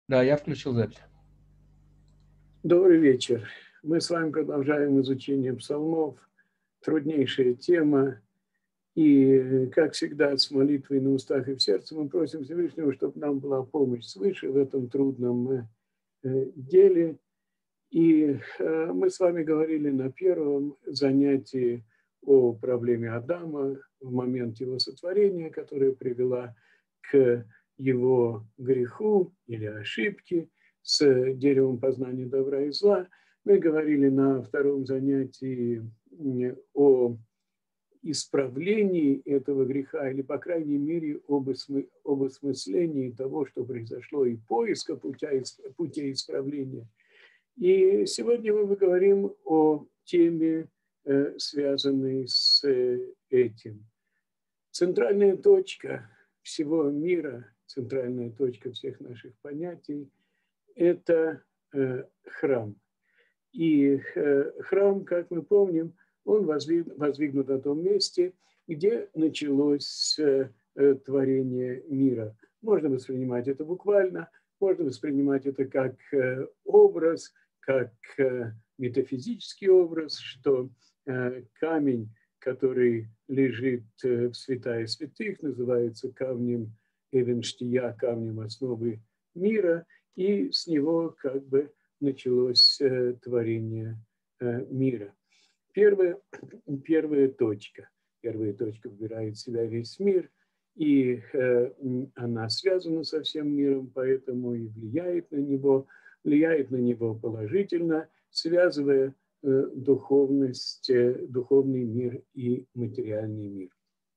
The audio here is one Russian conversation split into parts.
Да, я включил запись. Добрый вечер. Мы с вами продолжаем изучение псалмов. Труднейшая тема. И, как всегда, с молитвой на устах и в сердце мы просим Всевышнего, чтобы нам была помощь свыше в этом трудном деле. И мы с вами говорили на первом занятии о проблеме Адама в момент его сотворения, которая привела к его греху или ошибке с деревом познания добра и зла. Мы говорили на втором занятии о исправлении этого греха, или, по крайней мере, об осмыслении того, что произошло, и поиска путей исправления. И сегодня мы поговорим о теме, связанной с этим. Центральная точка всего мира, центральная точка всех наших понятий – это храм. И храм, как мы помним, он воздвигнут на том месте, где началось творение мира. Можно воспринимать это буквально, можно воспринимать это как образ, как метафизический образ, что камень, который лежит в святая святых, называется камнем Эвенштия, камнем основы мира, и с него как бы началось творение мира. Первая точка вбирает в себя весь мир, и она связана со всем миром, поэтому и влияет на него положительно, связывая духовность, духовный мир и материальный мир.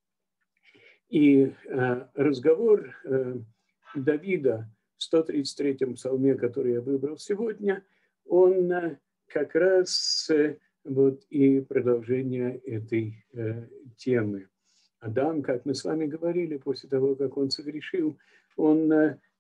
И разговор Давида в 133-м псалме, который я выбрал сегодня, он как раз вот и продолжение этой темы. Адам, как мы с вами говорили, после того, как он согрешил, он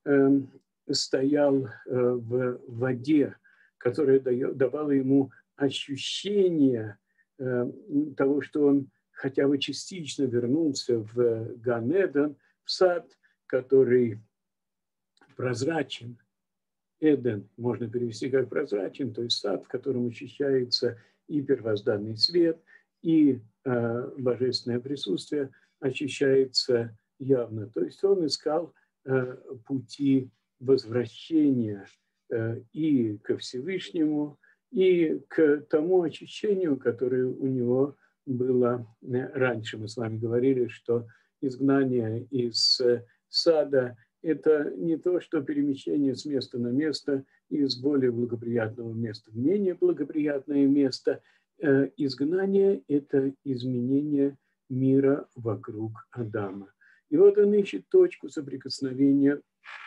стоял в воде, которая давала ему ощущение того, что он хотя бы частично вернулся в Ган-Эден, в сад, который прозрачен. Эден можно перевести как прозрачен, то есть сад, в котором ощущается и первозданный свет, и божественное присутствие ощущается явно. То есть он искал пути возвращения и ко Всевышнему, и к тому ощущению, которое у него было раньше. Мы с вами говорили, что изгнание из сада – это не то, что перемещение с места на место, из более благоприятного места в менее благоприятное место. Изгнание – это изменение мира вокруг Адама. И вот он ищет точку соприкосновения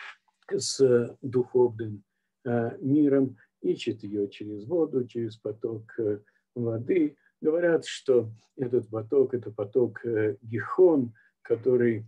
с духовным миром, ищет ее через воду, через поток воды. Говорят, что этот поток – это поток Гихон, который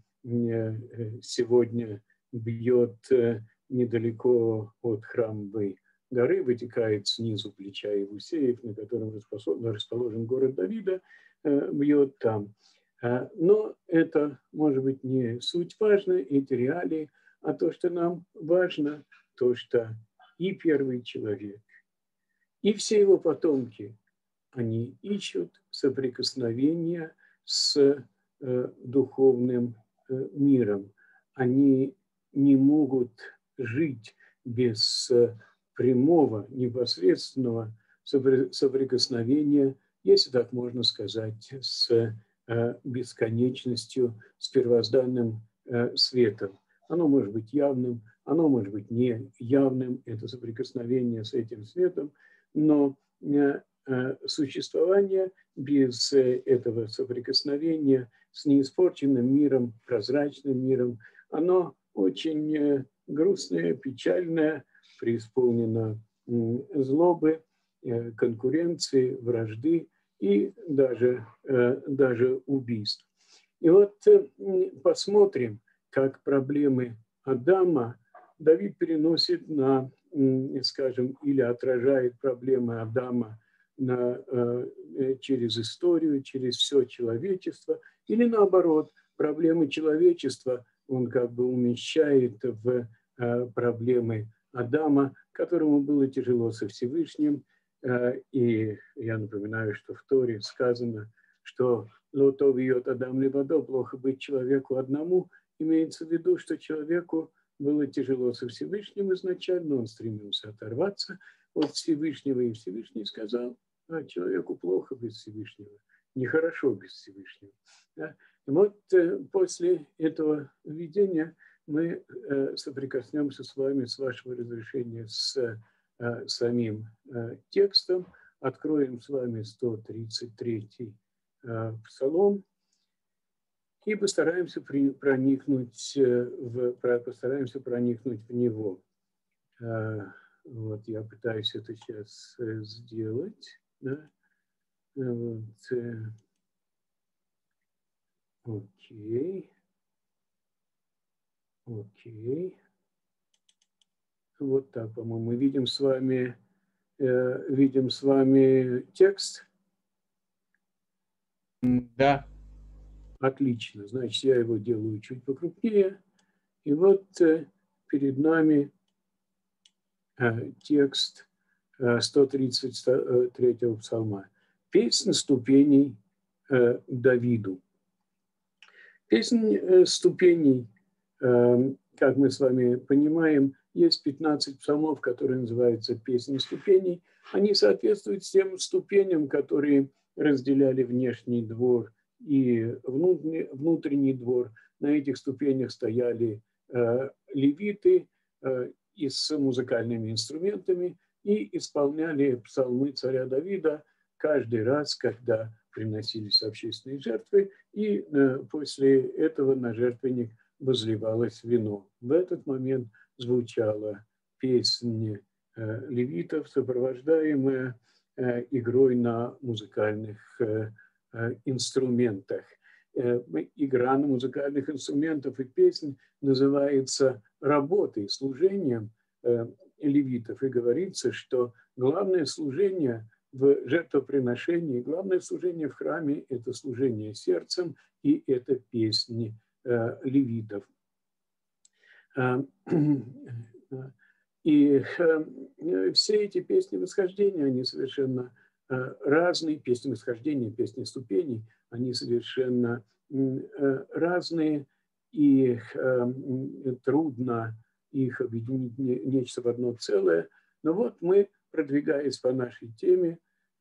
сегодня бьет недалеко от Храмовой горы, вытекает снизу плеча Иевусеев, на котором расположен город Давида, бьет там. Но это, может быть, не суть важно, эти реалии, а то, что нам важно, то, что и первый человек, и все его потомки, они ищут соприкосновения с духовным миром. Они не могут жить без прямого, непосредственного соприкосновения, если так можно сказать, с бесконечностью, с первозданным светом. Оно может быть явным, оно может быть не явным, это соприкосновение с этим светом, но существование без этого соприкосновения с неиспорченным миром, прозрачным миром, оно очень грустное, печальное, преисполнено злобы, конкуренции, вражды и даже убийств. И вот посмотрим, как проблемы Адама Давид переносит на, скажем, или отражает проблемы Адама через историю, через все человечество, или наоборот, проблемы человечества он как бы умещает в проблемы Адама, которому было тяжело со Всевышним. И я напоминаю, что в Торе сказано, что «Лото вьет Адам левадо», плохо быть человеку одному, имеется в виду, что человеку было тяжело со Всевышним изначально, он стремился оторваться от Всевышнего, и Всевышний сказал, человеку плохо без Всевышнего, нехорошо без Всевышнего. Да? И вот после этого видения мы соприкоснемся с вами, с вашего разрешения, с самим текстом, откроем с вами 133-й псалом и постараемся проникнуть в него. Вот я пытаюсь это сейчас сделать. Да? Вот. Окей. Окей. Вот так, по-моему, мы видим с вами текст. Да. Отлично. Значит, я его делаю чуть покрупнее. И вот перед нами текст 133-го псалма. Песнь ступеней Давиду. Песнь ступеней, как мы с вами понимаем, есть 15 псалмов, которые называются «Песнь ступеней». Они соответствуют тем ступеням, которые разделяли внешний двор и внутренний двор. На этих ступенях стояли левиты и с музыкальными инструментами и исполняли псалмы царя Давида каждый раз, когда приносились общественные жертвы, и после этого на жертвенник возливалось вино. В этот момент звучала песня левитов, сопровождаемая игрой на музыкальных инструментах. Игра на музыкальных инструментах и песнь называется работой, служением левитов. И говорится, что главное служение в жертвоприношении, главное служение в храме – это служение сердцем, и это песни левитов. И все эти песни восхождения, они совершенно разные. Песни восхождения, песни ступеней, они совершенно разные, и трудно их объединить нечто в одно целое. Но вот мы, продвигаясь по нашей теме,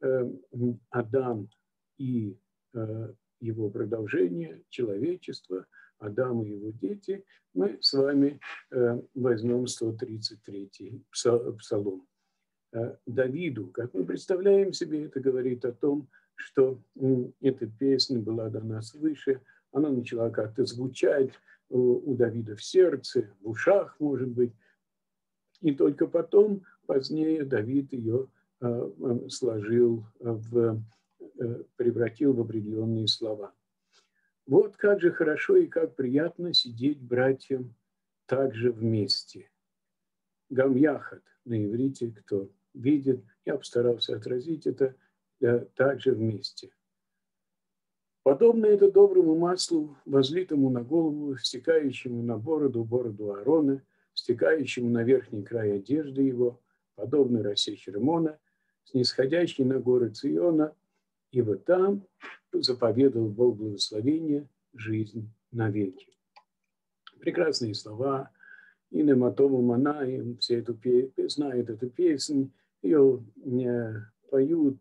Адам и его продолжение, человечество, Адам и его дети, мы с вами возьмем 133-й псалом. Давиду, как мы представляем себе, это говорит о том, что эта песня была дана свыше, она начала как-то звучать у Давида в сердце, в ушах, может быть, и только потом, позднее, Давид ее сложил, превратил в определенные слова. Вот как же хорошо и как приятно сидеть братьям также вместе. Гам-яхат на иврите, кто видит, я постарался отразить это также вместе. Подобно это доброму маслу, возлитому на голову, стекающему на бороду Аарона, стекающему на верхний край одежды его, подобно росе Хермона, снисходящий на горы Циона, ибо там заповедал Бог благословения, жизнь навеки. Прекрасные слова. И Нематову Манаим, все знают эту песнь, ее поют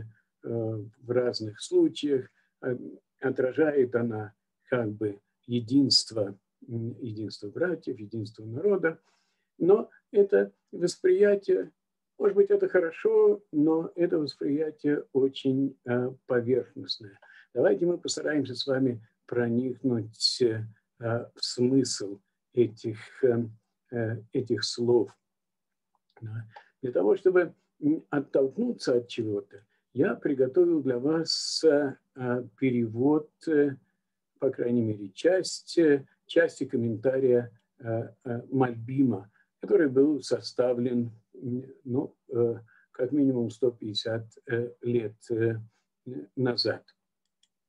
в разных случаях, отражает она как бы единство братьев, единство народа, но это восприятие, может быть, это хорошо, но это восприятие очень поверхностное. Давайте мы постараемся с вами проникнуть в смысл этих слов. Для того, чтобы оттолкнуться от чего-то, я приготовил для вас перевод, по крайней мере, части комментария Мальбима, который был составлен, ну, как минимум 150 лет назад.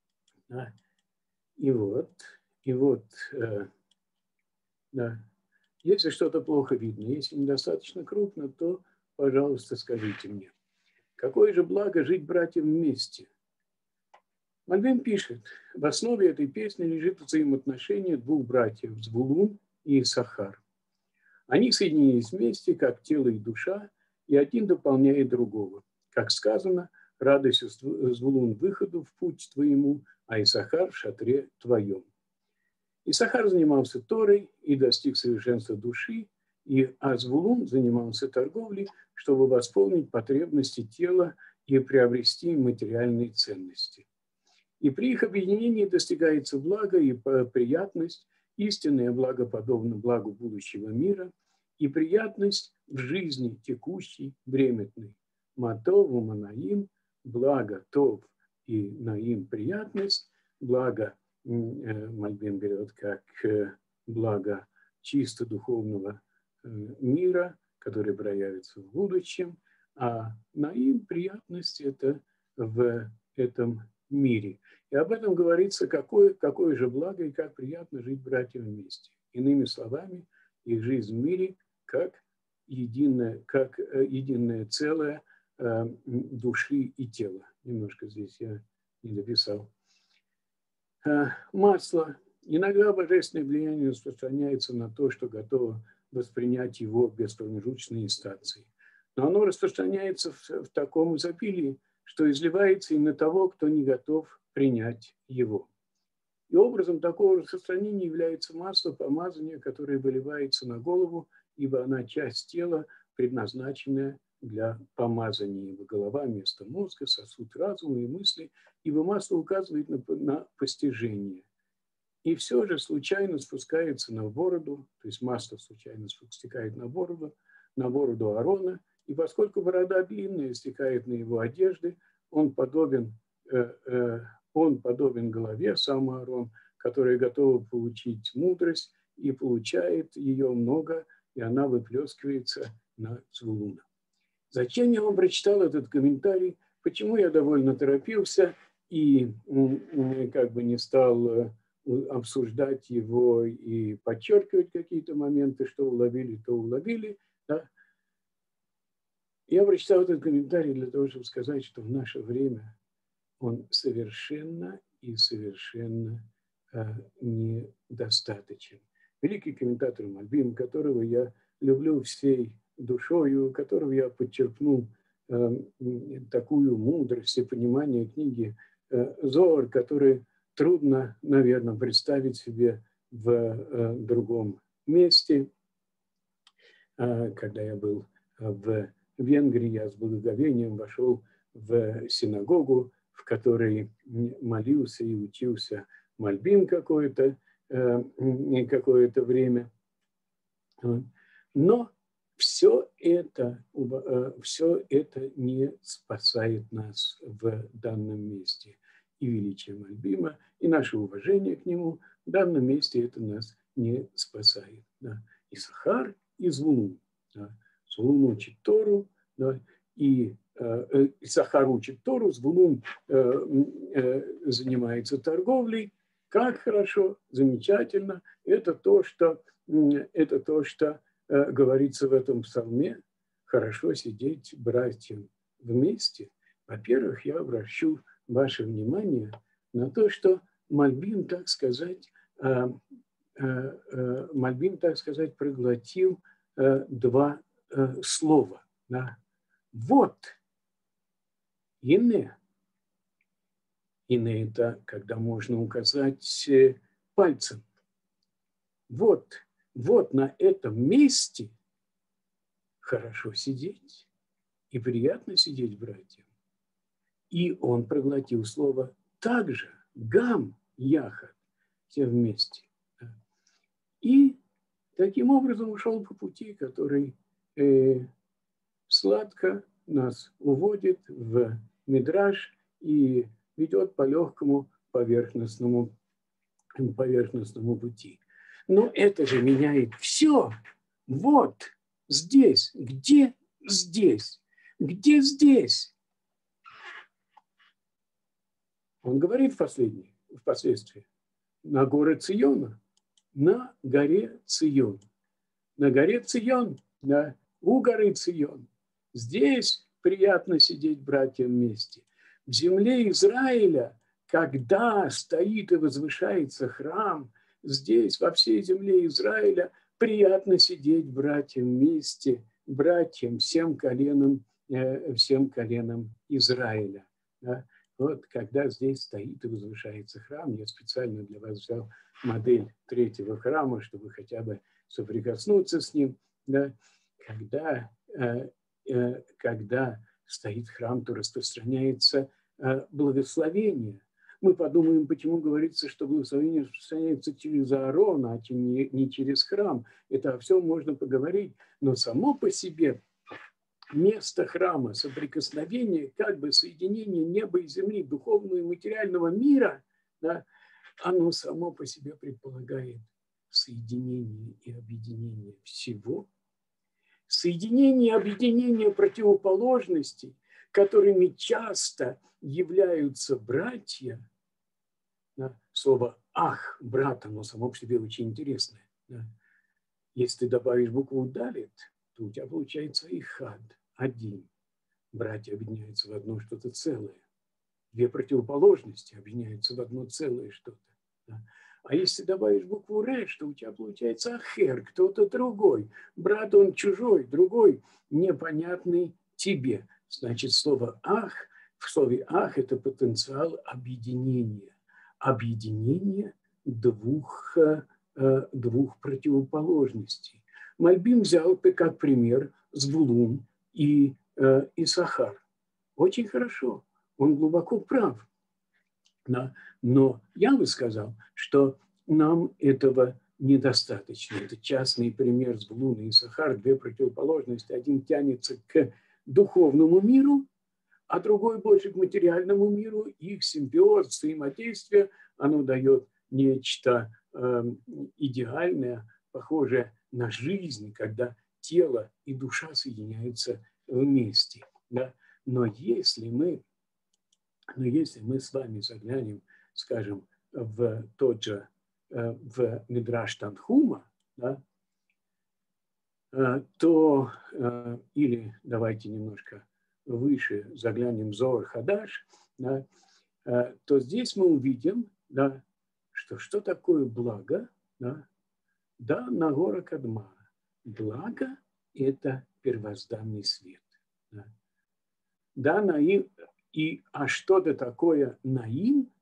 И вот, да. Если что-то плохо видно, если недостаточно крупно, то, пожалуйста, скажите мне. Какое же благо жить братьям вместе? Мальбим пишет, в основе этой песни лежит взаимоотношение двух братьев, Звулун и Иссахар. Они соединились вместе, как тело и душа, и один дополняет другого. Как сказано, радуйся, Звулун, выходу в путь твоему, а Иссахар в шатре твоем. Иссахар занимался Торой и достиг совершенства души, а Звулун занимался торговлей, чтобы восполнить потребности тела и приобрести материальные ценности. И при их объединении достигается благо и приятность, истинное благо подобно благу будущего мира, и приятность в жизни текущей, временной. Матову манаим, благо тов и наим приятность, благо Мальбим берет как благо чисто духовного мира, который проявится в будущем, а наим приятность это в этом мире. И об этом говорится, какое же благо и как приятно жить братьям вместе. Иными словами, их жизнь в мире как единое целое души и тела. Немножко здесь я не дописал. Масло. Иногда божественное влияние распространяется на то, что готово воспринять его без промежуточной инстанции. Но оно распространяется в таком изобилии, что изливается и на того, кто не готов принять его. И образом такого распространения является масло помазания, которое выливается на голову, ибо она часть тела, предназначенная для помазания, ибо голова вместо мозга, сосуд разума и мысли, ибо масло указывает на постижение. И все же случайно спускается на бороду, то есть масло случайно стекает на бороду Аарона, и поскольку борода длинная стекает на его одежды, он подобен голове, сам Аарон, которая готова получить мудрость, и получает ее много, и она выплескивается на Звулуна. Зачем я вам прочитал этот комментарий? Почему я довольно торопился и как бы не стал обсуждать его и подчеркивать какие-то моменты, что уловили, то уловили. Да? Я прочитал этот комментарий для того, чтобы сказать, что в наше время он совершенно и совершенно недостаточен. Великий комментатор Мальбим, которого я люблю всей душою, которого я подчеркнул такую мудрость и понимание книги Зоар, который трудно, наверное, представить себе в другом месте. Когда я был в Венгрии, я с благоговением вошел в синагогу, в которой молился и учился Мальбим какое-то время. Но все это не спасает нас в данном месте. И величие Мальбима, и наше уважение к нему в данном месте это нас не спасает. Да. Иссахар и Звулун. Да. Звулун учит Тору, да, и Иссахар учит Тору, Звулун занимается торговлей. Как хорошо, замечательно. Это то, что говорится в этом псалме. Хорошо сидеть братьям вместе. Во-первых, я обращу ваше внимание на то, что Мальбим, так сказать, проглотил два слова. Да? Вот. Ине. Ине – это когда можно указать пальцем. Вот на этом месте хорошо сидеть и приятно сидеть братьям. И он проглотил слово также, гам, яхат, все вместе. И таким образом ушел по пути, который сладко нас уводит в мидраш и ведет по легкому поверхностному пути. Но это же меняет все. Вот здесь. Где здесь? Где здесь? Он говорит впоследствии, на горе Циона. На горе Цион. на горе Цион, да, у горы Цион. Здесь приятно сидеть братьям вместе. В земле Израиля, когда стоит и возвышается храм, здесь, во всей земле Израиля, приятно сидеть братьям вместе, братьям, всем коленам Израиля. Да? Вот когда здесь стоит и возвышается храм, я специально для вас взял модель третьего храма, чтобы хотя бы соприкоснуться с ним. Да? Когда стоит храм, то распространяется благословение. Мы подумаем, почему говорится, что благословение распространяется через Аарона, а не через храм. Это о всем можно поговорить, но само по себе место храма, соприкосновение, как бы соединение неба и земли, духовного и материального мира, да, оно само по себе предполагает соединение и объединение всего. Соединение и объединение противоположностей, которыми часто являются братья. Да, слово «ах», брат, оно само по себе очень интересное. Да. Если ты добавишь букву «далит», то у тебя получается «ихад», один. Братья объединяются в одно что-то целое. Две противоположности объединяются в одно целое что-то. Да. А если добавишь букву «реш», то у тебя получается «ахер», кто-то другой. Брат, он чужой, другой, непонятный тебе. Значит, слово «ах», в слове «ах» это потенциал объединения. Объединение двух противоположностей. Мальбим взял как пример Звулун и Исахар. Очень хорошо, он глубоко прав. Но я бы сказал, что нам этого недостаточно. Это частный пример Звулун и Исахар, две противоположности. Один тянется к духовному миру, а другой больше к материальному миру. Их симбиоз, взаимодействие, оно дает нечто идеальное, похожее на жизнь, когда тело и душа соединяются вместе. Да? Но если мы с вами заглянем, скажем, в тот же, в Мидраш Танхума, да, то, или давайте немножко выше заглянем в Зоар Хадаш, да, то здесь мы увидим, да, что такое благо, да, Нагора Кадма. Благо – это первозданный свет. Да, наим, а что-то такое наим?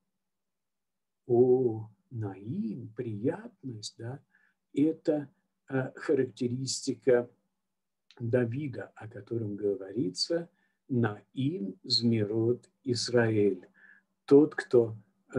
Наим, приятность, да, это характеристика Давида, о котором говорится Наим Змирот Исраэль. Тот, кто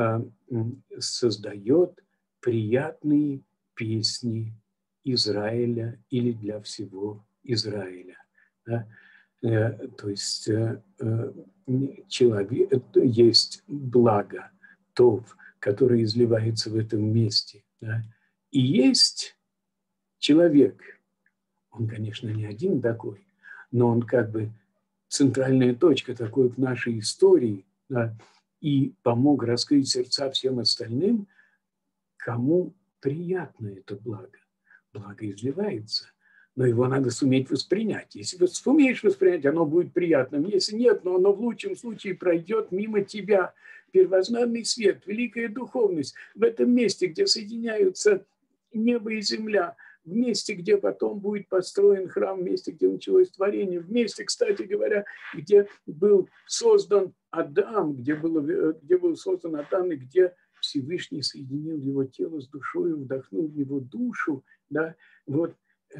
создает приятные песни Израиля или для всего Израиля. Да? То есть человек, есть благо, тов, которое изливается в этом месте. Да? И есть человек, он, конечно, не один такой, но он как бы центральная точка такой в нашей истории, да? И помог раскрыть сердца всем остальным, кому приятно это благо. Благо изливается, но его надо суметь воспринять. Если ты сумеешь воспринять, оно будет приятным. Если нет, но оно в лучшем случае пройдет мимо тебя. Первозданный свет, великая духовность в этом месте, где соединяются небо и земля, в месте, где потом будет построен храм, в месте, где началось творение, в месте, кстати говоря, где был создан Адам, где был создан Адам, и где Всевышний соединил его тело с душой, вдохнул в его душу. Да? Вот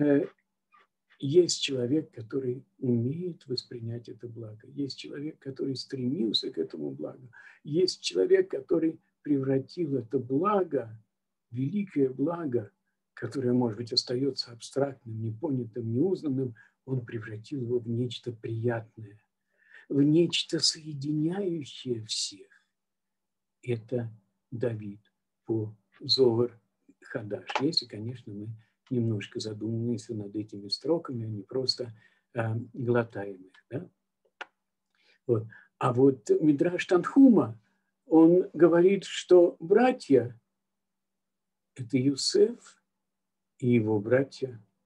есть человек, который умеет воспринять это благо. Есть человек, который стремился к этому благу. Есть человек, который превратил это благо, великое благо, которое, может быть, остается абстрактным, непонятым, неузнанным, он превратил его в нечто приятное, в нечто соединяющее всех. Это Давид по Зоар Хадаш. Если, конечно, мы немножко задумаемся над этими строками, а не просто глотаем их. Да? Вот. А вот Мидраш Танхума, он говорит, что братья – это Юсеф и его братья.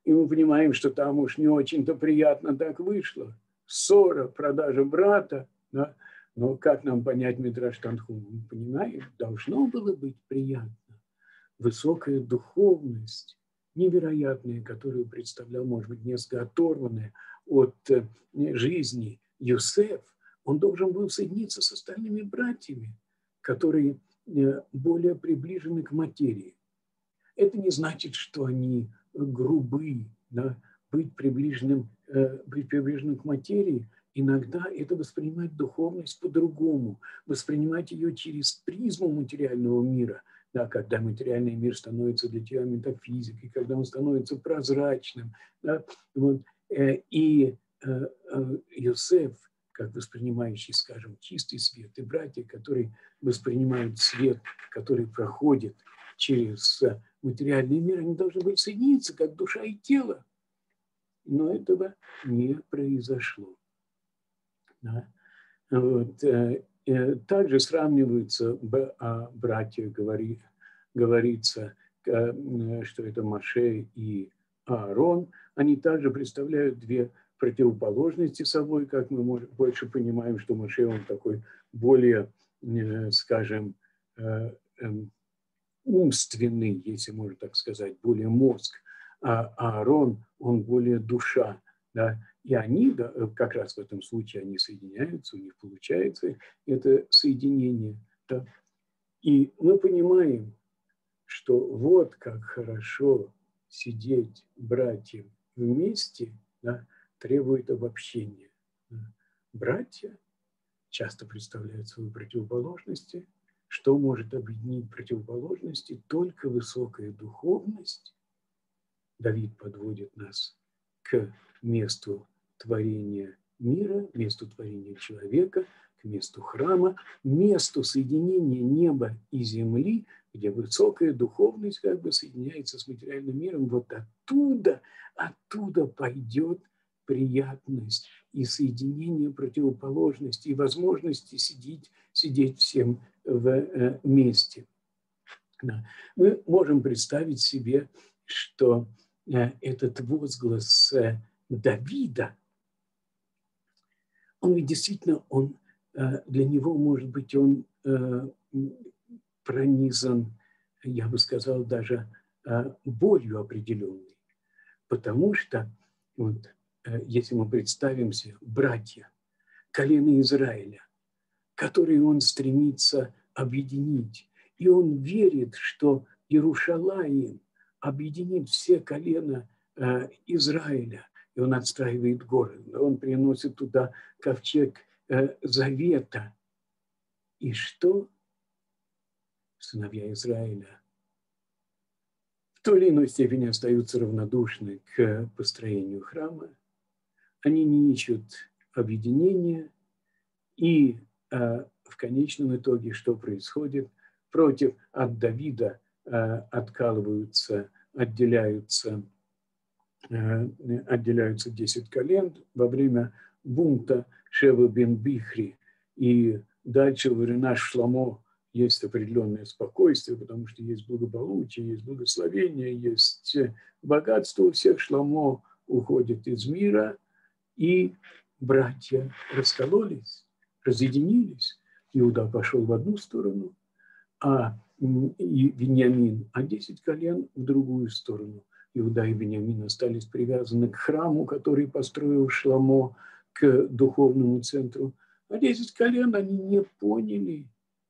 и мы понимаем, что там уж не очень-то приятно так вышло. Ссора, продажа брата, да? Но как нам понять Мидраш Танхума? Мы понимаем, должно было быть приятно. Высокая духовность, невероятная, которую представлял, может быть, несколько оторванная от жизни Йосеф, он должен был соединиться с остальными братьями, которые более приближены к материи. Это не значит, что они грубы, да? Быть приближенным к материи, иногда это воспринимать духовность по-другому, воспринимать ее через призму материального мира, да, когда материальный мир становится для тебя метафизикой, когда он становится прозрачным. Да, вот, и Йосеф, как воспринимающий, скажем, чистый свет, и братья, которые воспринимают свет, который проходит через материальный мир, они должны были соединиться, как душа и тело. Но этого не произошло. Да? Вот. Также сравниваются братья, говорится, что это Моше и Аарон. Они также представляют две противоположности собой, как мы больше понимаем, что Моше, он такой более, скажем, умственный, если можно так сказать, более мозг, а Аарон, он более душа. Да? И они, да, как раз в этом случае, они соединяются, у них получается это соединение. Да? И мы понимаем, что вот как хорошо сидеть братьям вместе, да, требует обобщения. Братья часто представляют свои противоположности. Что может объединить противоположности? Только высокая духовность. Давид подводит нас к месту творения мира, месту творения человека, к месту храма, месту соединения неба и земли, где высокая духовность как бы соединяется с материальным миром. Вот оттуда пойдет приятность и соединение противоположностей, и возможности сидеть всем вместе. Мы можем представить себе, что этот возглас Давида, он ведь действительно, для него, может быть, он пронизан, я бы сказал, даже болью определенной. Потому что, вот, если мы представим себе братья, колено Израиля, которые он стремится объединить, и он верит, что Иерушалаим объединит все колена Израиля, и он отстраивает город, он приносит туда ковчег завета. И что? Сыновья Израиля в той или иной степени остаются равнодушны к построению храма, они не ищут объединения, и в конечном итоге что происходит? От Давида отделяются 10 колен во время бунта Шева бен Бихри. И дальше в Иринаш Шломо есть определенное спокойствие, потому что есть благополучие, есть благословение, есть богатство. У всех Шломо уходит из мира, и братья раскололись, разъединились. Иуда пошел в одну сторону, а Вениамин, 10 колен в другую сторону. Иуда и Вениамин остались привязаны к храму, который построил Шломо, к духовному центру. А 10 колен они не поняли,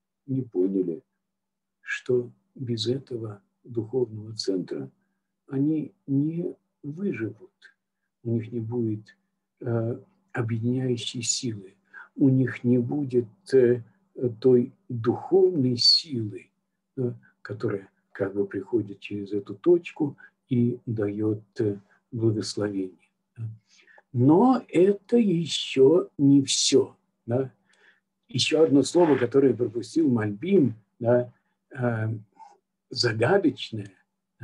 что без этого духовного центра они не выживут. У них не будет объединяющей силы. У них не будет той духовной силы, которая как бы приходит через эту точку и дает благословение. Но это еще не все. Да? Еще одно слово, которое пропустил Мальбим, да, загадочное,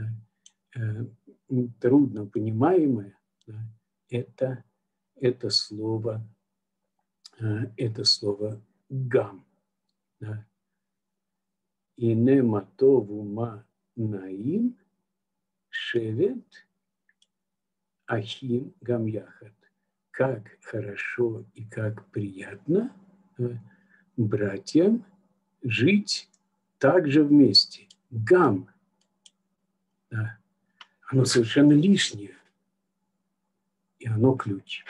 трудно понимаемое, да, это слово гам. Да. Ине матову ма наим шевет ахим гам яхад. Как хорошо и как приятно братьям жить также вместе. Гам. Да. Оно совершенно лишнее. И оно ключ.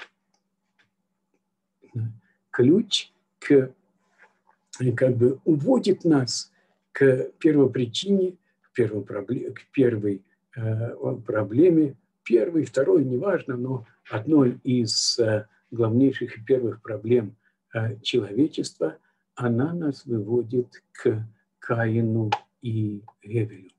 Ключ как бы уводит нас к первопричине, к первой проблеме. Первой, второй, неважно, но одной из главнейших и первых проблем человечества, она нас выводит к Каину и Гевелю.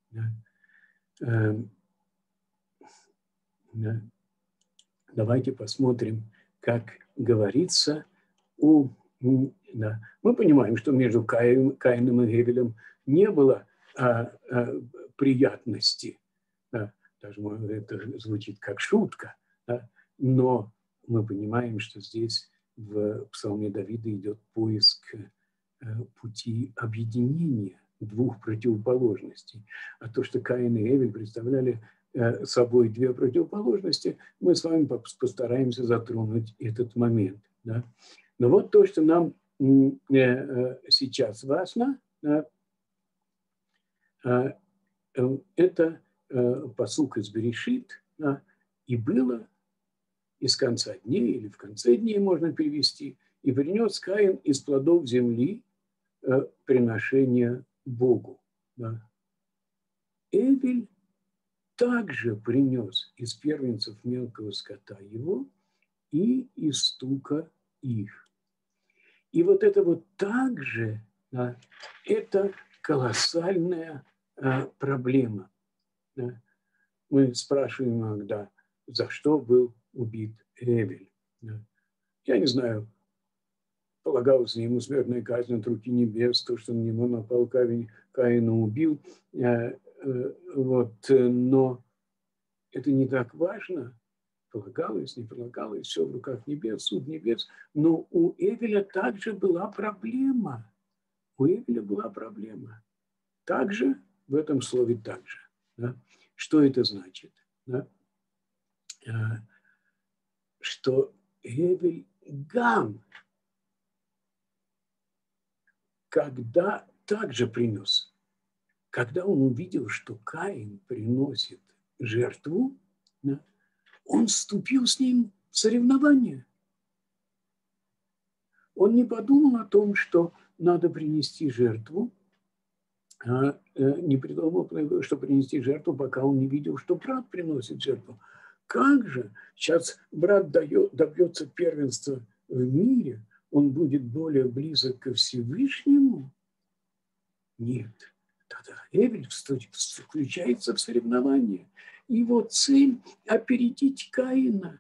Давайте посмотрим, как говорится да. Мы понимаем, что между Каином и Гевелем не было приятности. Да. Даже это звучит как шутка. Да. Но мы понимаем, что здесь в Псалме Давида идет поиск пути объединения двух противоположностей. А то, что Каин и Гевель представляли собой две противоположности, мы с вами постараемся затронуть этот момент. Да? Но вот то, что нам сейчас важно, это пасук из Берешит, и было из конца дней, или в конце дней можно перевести, и принес Каин из плодов земли приношение Богу. Эвель также принес из первенцев мелкого скота его и из стука их. И вот это вот также, это колоссальная проблема. Мы спрашиваем иногда, за что был убит Эвель. Я не знаю, полагалась ли ему смертная казнь от руки небес, то, что на него напал Каина убил. Но это не так важно, полагалось, не полагалось, все в руках небес, суд небес. Но у Эвеля также была проблема. У Эвеля была проблема. Также, в этом слове также. Да? Что это значит? Да? Что Эвель гам, когда также принес, когда он увидел, что Каин приносит жертву, да, он вступил с ним в соревнование. Он не подумал о том, что надо принести жертву, не придумал, что принести жертву, пока он не видел, что брат приносит жертву. Как же сейчас брат добьется первенства в мире, он будет более близок ко Всевышнему? Нет. Тогда Эвель включается в соревнование. Его цель – опередить Каина.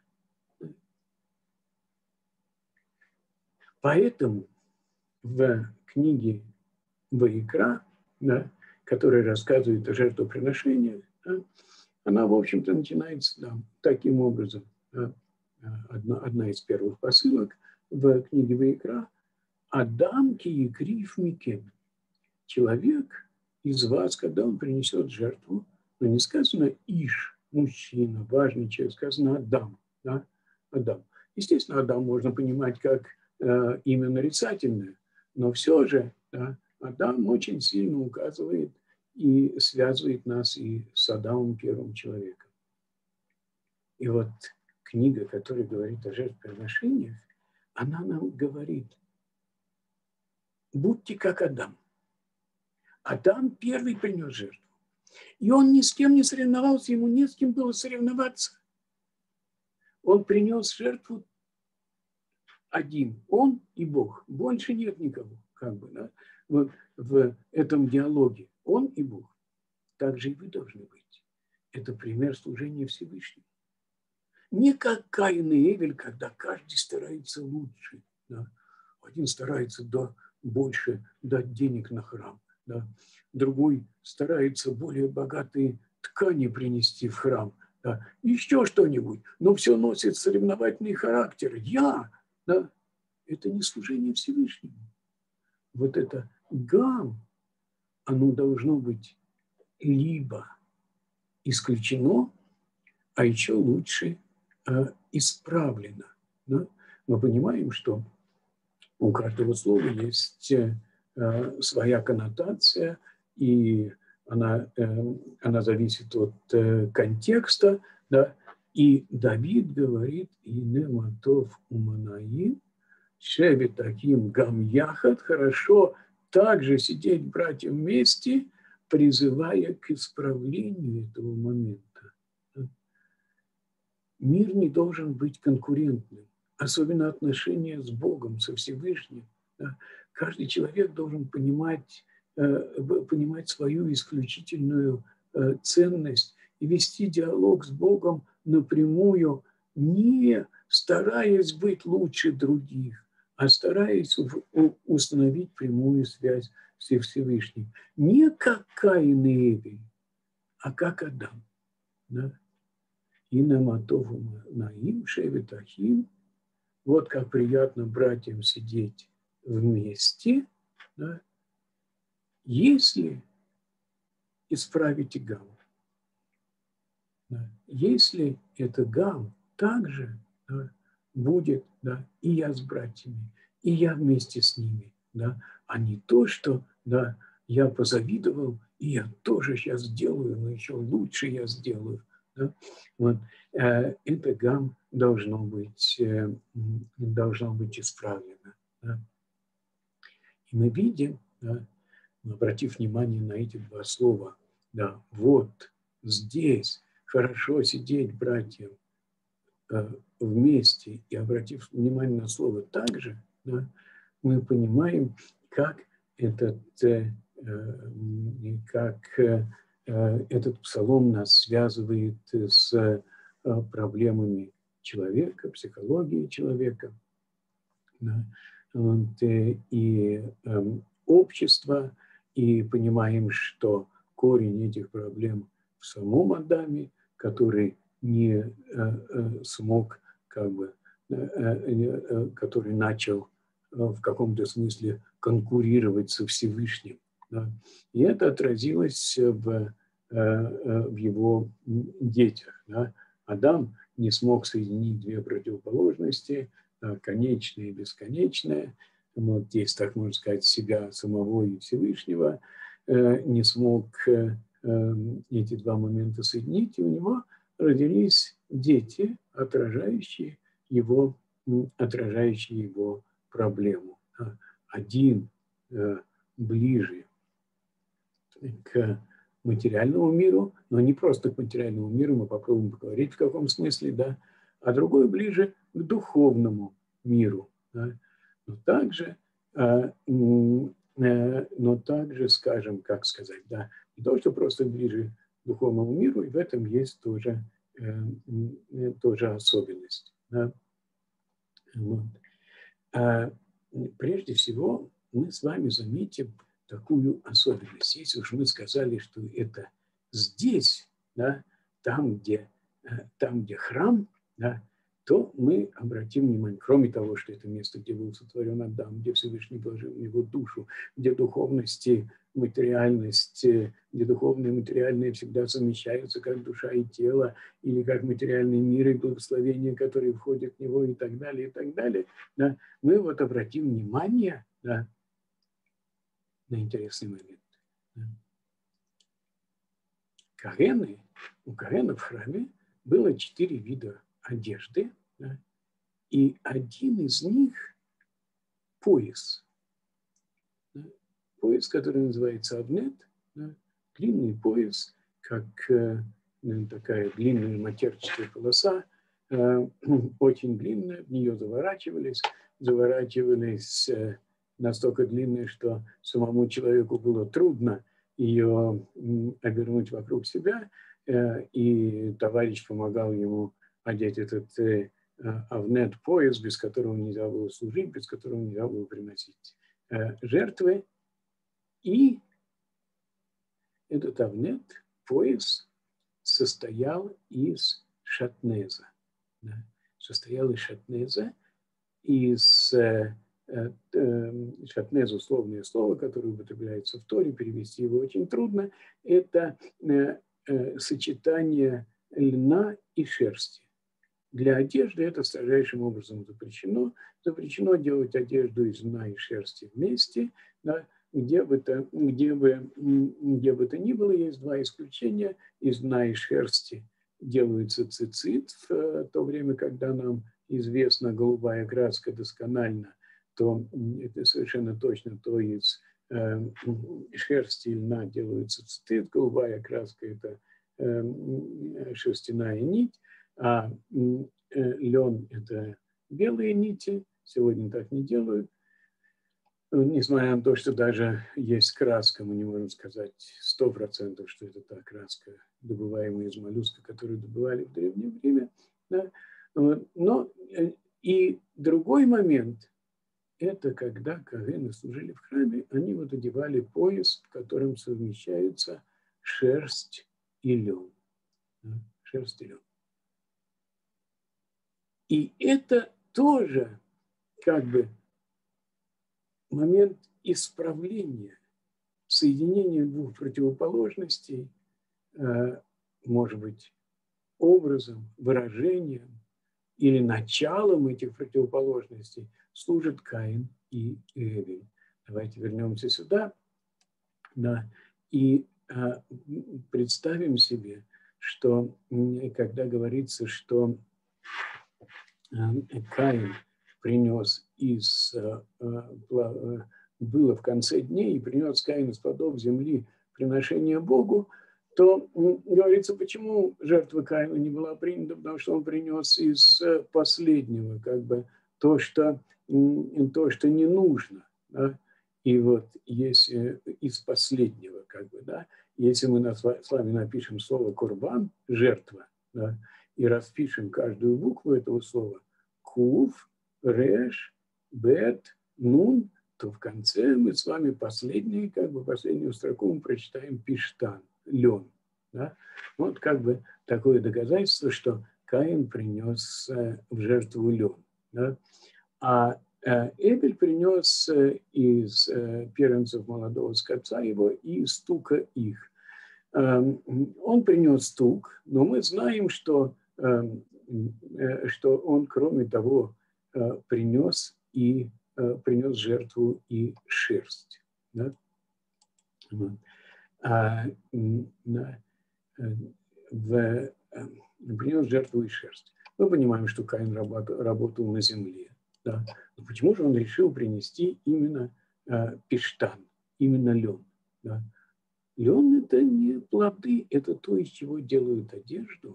Поэтому в книге Ваикра, да, которая рассказывает о жертвоприношении, да, она, в общем-то, начинается таким образом. Да, одна из первых посылок в книге Ваикра – «Адам ки якрив микем». Человек из вас, когда он принесет жертву, но не сказано «иш», мужчина, важный человек, сказано «Адам». Да? Адам. Естественно, Адам можно понимать как имя нарицательное, но все же да, Адам очень сильно указывает и связывает нас и с Адамом, первым человеком. И вот книга, которая говорит о жертвоприношениях, она нам говорит: будьте как Адам. Адам первый принес жертву. И он ни с кем не соревновался, ему не с кем было соревноваться. Он принес жертву один, он и Бог. Больше нет никого, как бы, да? Вот в этом диалоге он и Бог. Так же и вы должны быть. Это пример служения Всевышнему. Не как Каин и Эвель, когда каждый старается лучше. Да? Один старается больше дать денег на храм. Да? Другой старается более богатые ткани принести в храм. Да? Еще что-нибудь. Но все носит соревновательный характер. Да? Это не служение Всевышнему. Вот это гам, оно должно быть либо исключено, а еще лучше исправлено. Да? Мы понимаем, что у каждого слова есть своя коннотация, и она зависит от контекста. Да? И Давид говорит: «Инема тов уманаим, шевет таким гам яхат», хорошо также сидеть братья вместе, призывая к исправлению этого момента. Мир не должен быть конкурентным, особенно отношения с Богом, со Всевышним. Каждый человек должен понимать свою исключительную ценность и вести диалог с Богом напрямую, не стараясь быть лучше других, а стараясь установить прямую связь с Всевышним. Не как Каин и Эвель, а как Адам. Да? Инаматову наим шевитахим. Вот как приятно братьям сидеть вместе, да, если исправите гам. Да, если это гам также, да, будет, да, и я с братьями, и я вместе с ними, да, а не то, что, да, я позавидовал, и я тоже сейчас сделаю, но еще лучше я сделаю. Да? Вот, это гам должно быть исправлено. Да? И мы видим, да, обратив внимание на эти два слова, да, вот здесь хорошо сидеть братьям вместе, и обратив внимание на слово также, да, мы понимаем, как этот псалом нас связывает с проблемами человека, психологией человека, да, и общества, и понимаем, что корень этих проблем в самом Адаме, который не смог, который начал в каком-то смысле конкурировать со Всевышним. Да? И это отразилось в его детях. Да? Адам не смог соединить две противоположности, конечное и бесконечное. Вот здесь, так можно сказать, себя самого и Всевышнего, не смог эти два момента соединить, и у него родились дети, отражающие его проблему. Один ближе к материальному миру, но не просто к материальному миру, мы попробуем поговорить в каком смысле, да, а другой ближе к духовному миру. Да. Но также, скажем, как сказать, да, не то, что просто ближе к духовному миру, и в этом есть тоже особенность. Да. Вот. Прежде всего, мы с вами заметим такую особенность. Если уж мы сказали, что это здесь, да, там, где храм, да, то мы обратим внимание, кроме того, что это место, где был сотворен Адам, где Всевышний вложил в него душу, где духовность и материальность, где духовное и материальное всегда совмещаются как душа и тело, или как материальный мир и благословение, которые входят в него, и так далее, да, мы вот обратим внимание, да, на интересный момент. Да. У коэнов в храме было 4 вида одежды, да, и один из них – пояс. Да, пояс, который называется авнет, да, длинный пояс, как такая длинная матерчатая полоса, очень длинная, в нее заворачивались настолько длинные, что самому человеку было трудно ее обернуть вокруг себя, и товарищ помогал ему одеть этот авнет-пояс, без которого нельзя было служить, без которого нельзя было приносить жертвы. И этот авнет-пояс состоял из шатнеза. Да? Состоял из шатнеза, шатнез – условное слово, которое употребляется в Торе, перевести его очень трудно. Это сочетание льна и шерсти. Для одежды это строжайшим образом запрещено. Запрещено делать одежду из льна и шерсти вместе. Да, где бы то ни было, есть два исключения. Из льна и шерсти делается цицит, в то время, когда нам известна голубая краска досконально, то это совершенно точно, то из шерсти и льна делается цицит, голубая краска – это шерстяная нить, а лен – это белые нити, сегодня так не делают. Несмотря на то, что даже есть краска, мы не можем сказать 100%, что это та краска, добываемая из моллюска, которую добывали в древнее время. Да? Но и другой момент – это когда коэны служили в храме, они вот одевали пояс, в котором совмещаются шерсть и лен. Да? Шерсть и лен. И это тоже как бы момент исправления, соединения двух противоположностей, может быть, образом, выражением или началом этих противоположностей служат Каин и Эвель. Давайте вернемся сюда, да, и представим себе, что когда говорится, что Каин принес было в конце дней и принес Каин из плодов земли приношение Богу, то говорится, почему жертва Каина не была принята, потому что он принес из последнего, как бы то, что не нужно. Да? И вот если из последнего, как бы, да, если мы с вами напишем слово «курбан», жертва, да, и распишем каждую букву этого слова кув, реш, бет, нун, то в конце мы с вами последнюю строку мы прочитаем пиштан, лен. Да? Вот как бы такое доказательство, что Каин принес в жертву лен. Да? А Эбель принес из первенцев молодого скотца его и из тука их. Он принес тук, но мы знаем, что он, кроме того, принес жертву и шерсть. Да? Принес жертву и шерсть. Мы понимаем, что Каин работал на земле. Да? Но почему же он решил принести именно пиштан, именно лен? Да? Лен – это не плоды, это то, из чего делают одежду.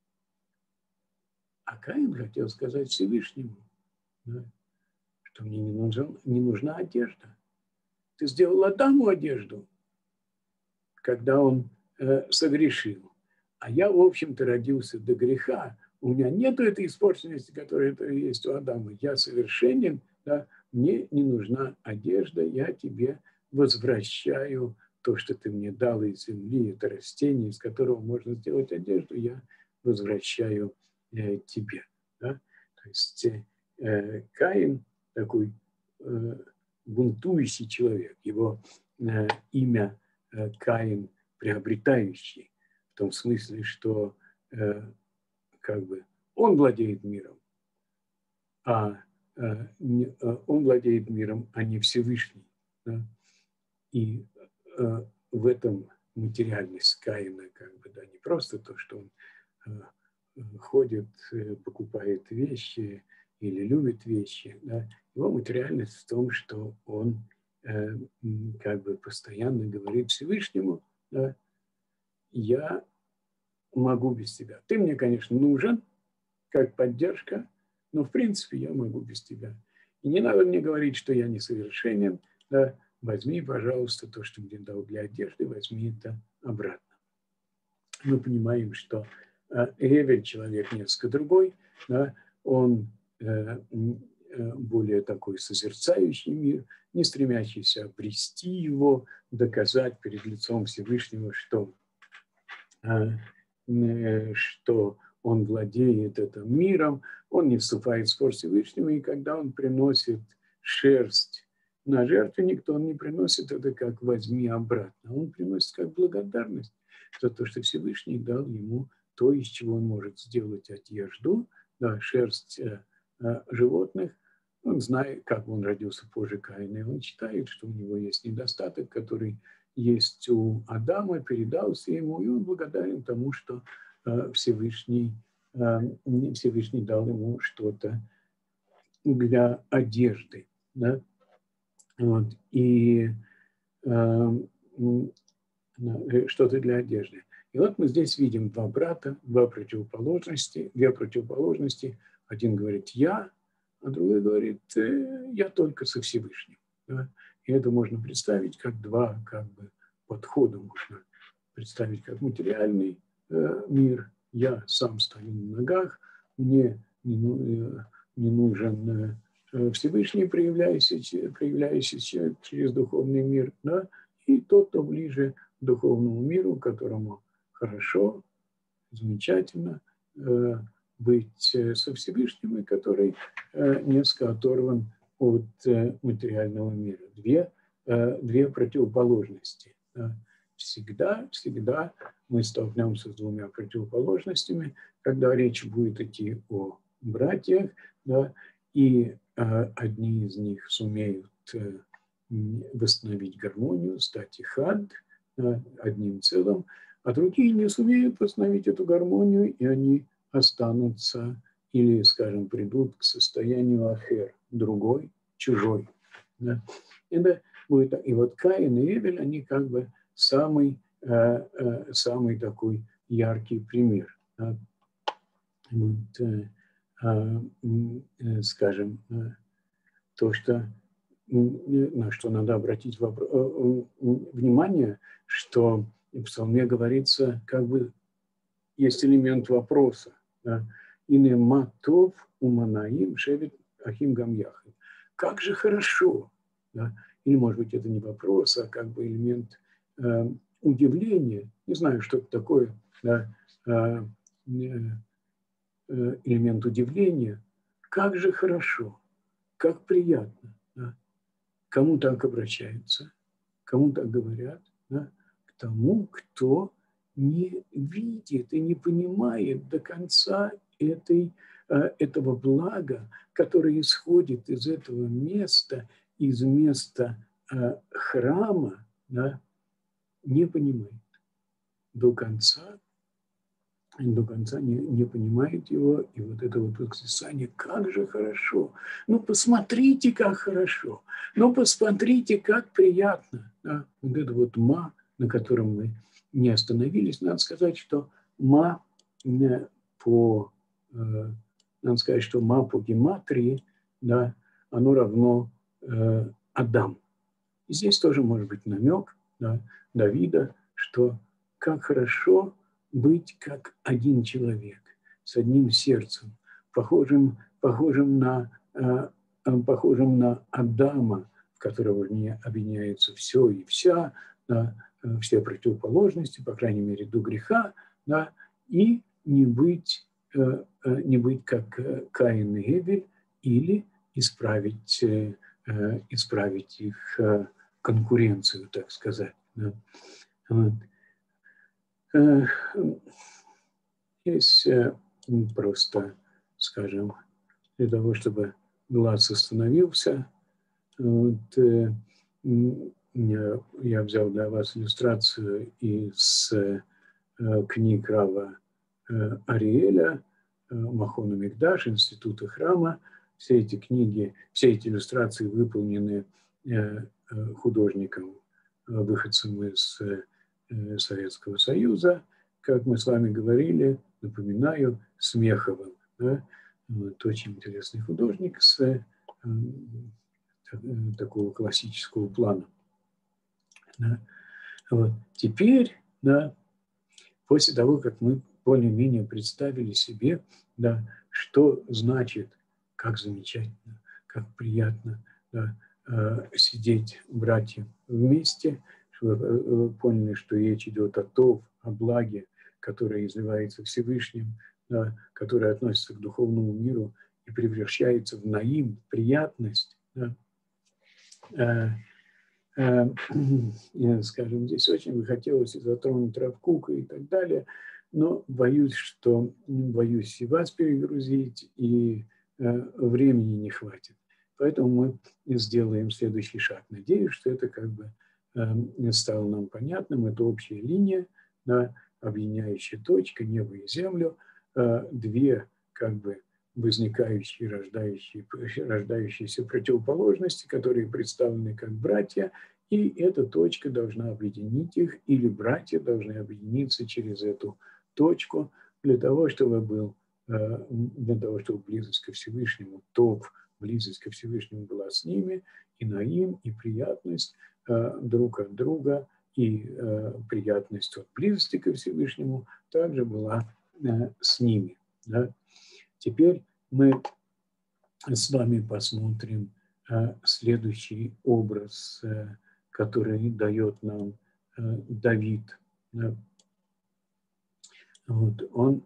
А Каин хотел сказать Всевышнему, да, что мне не нужна одежда. Ты сделал Адаму одежду, когда он согрешил. А я, в общем-то, родился до греха. У меня нету этой испорченности, которая есть у Адама. Я совершенен, да, мне не нужна одежда, я тебе возвращаю то, что ты мне дал из земли, это растение, из которого можно сделать одежду, я возвращаю тебе. Да? То есть Каин такой бунтующий человек, его имя Каин приобретающий, в том смысле, что как бы он владеет миром, он владеет миром, а не Всевышний. Да? И в этом материальность Каина, как бы, да, не просто то, что он ходит, покупает вещи или любит вещи. Да? Его материальность в том, что он как бы постоянно говорит Всевышнему, да, я могу без тебя. Ты мне, конечно, нужен, как поддержка, но в принципе я могу без тебя. И не надо мне говорить, что я несовершенен, да, возьми, пожалуйста, то, что мне дал для одежды, возьми это обратно. Мы понимаем, что Эвель человек несколько другой, да, он более такой созерцающий мир, не стремящийся обрести его, доказать перед лицом Всевышнего, что он владеет этим миром, он не вступает в спор с Всевышним, и когда он приносит шерсть на жертвенник, то он не приносит это как «возьми обратно», он приносит как благодарность за то, что Всевышний дал ему то, из чего он может сделать одежду, да, шерсть животных. Он знает, как он родился позже Каина, и он считает, что у него есть недостаток, который есть у Адама, передался ему, и он благодарен тому, что Всевышний дал ему что-то для одежды. Да? Вот. И что-то для одежды. И вот мы здесь видим два брата, две противоположности. Один говорит «я», а другой говорит «я только со Всевышним». Да? И это можно представить как два подхода. Можно представить как материальный мир. Я сам стою на ногах, мне не нужен Всевышний, проявляющийся через духовный мир, да? И тот, кто ближе к духовному миру, которому хорошо, замечательно быть со Всевышним, и который несколько оторван от материального мира. Две противоположности. Да? Всегда мы столкнемся с двумя противоположностями, когда речь будет идти о братьях, да, и одни из них сумеют восстановить гармонию, стать ихад, одним целым, а другие не сумеют восстановить эту гармонию, и они останутся или, скажем, придут к состоянию ахер, другой, чужой. Да. И вот Каин и Эвель, они как бы самый такой яркий пример. Да. Вот, скажем, то, на что надо обратить внимание, что в псалме говорится, как бы есть элемент вопроса. Да? «Ине матов уманаим шевет ахим гамьяхим». Как же хорошо. Да? Или, может быть, это не вопрос, а как бы элемент удивления. Не знаю, что это такое. Да? Элемент удивления. Как же хорошо. Как приятно. Да? Кому так обращаются, кому так говорят, да? К тому, кто не видит и не понимает до конца этого блага, которое исходит из этого места, из места храма, да? Не понимает до конца не понимает его, и вот это вот восклицание, как же хорошо. Ну, посмотрите, как хорошо. Ну, посмотрите, как приятно. Да? Вот это вот ма, на котором мы не остановились. Надо сказать, что ма по гематрии, да, оно равно Адам. И здесь тоже может быть намек, да, Давида, что как хорошо быть как один человек, с одним сердцем, похожим на Адама, в которого не объединяется все и вся, да, все противоположности, по крайней мере, до греха, да, и не быть как Каин и Эвель, или исправить их конкуренцию, так сказать. Да. Вот. Есть просто, скажем, для того, чтобы глаз остановился, вот, я взял для вас иллюстрацию из книг Рава Ариэля, Махона Микдаш, Института храма. Все эти книги, все эти иллюстрации выполнены художником, выходцем из Советского Союза, как мы с вами говорили, напоминаю, Смеховым. Да? Вот, очень интересный художник с такого классического плана. Да? Вот. Теперь, да, после того, как мы более-менее представили себе, да, что значит, как замечательно, как приятно, да, сидеть братьям вместе, чтобы вы поняли, что речь идет о благе, которое изливается Всевышним, да, которое относится к духовному миру и превращается в наим, приятность. Да. Скажем, здесь очень бы хотелось затронуть Рав Кока и так далее, но боюсь и вас перегрузить, и времени не хватит. Поэтому мы сделаем следующий шаг. Надеюсь, что это как бы стало нам понятным. Это общая линия, да, объединяющая точка, небо и землю, две как бы возникающие, рождающиеся противоположности, которые представлены как братья, и эта точка должна объединить их, или братья должны объединиться через эту точку для того, чтобы близость ко Всевышнему, близость ко Всевышнему была с ними, и наим, и приятность друг от друга, и приятность от близости ко Всевышнему также была с ними. Да? Теперь мы с вами посмотрим следующий образ, который дает нам Давид. Вот он,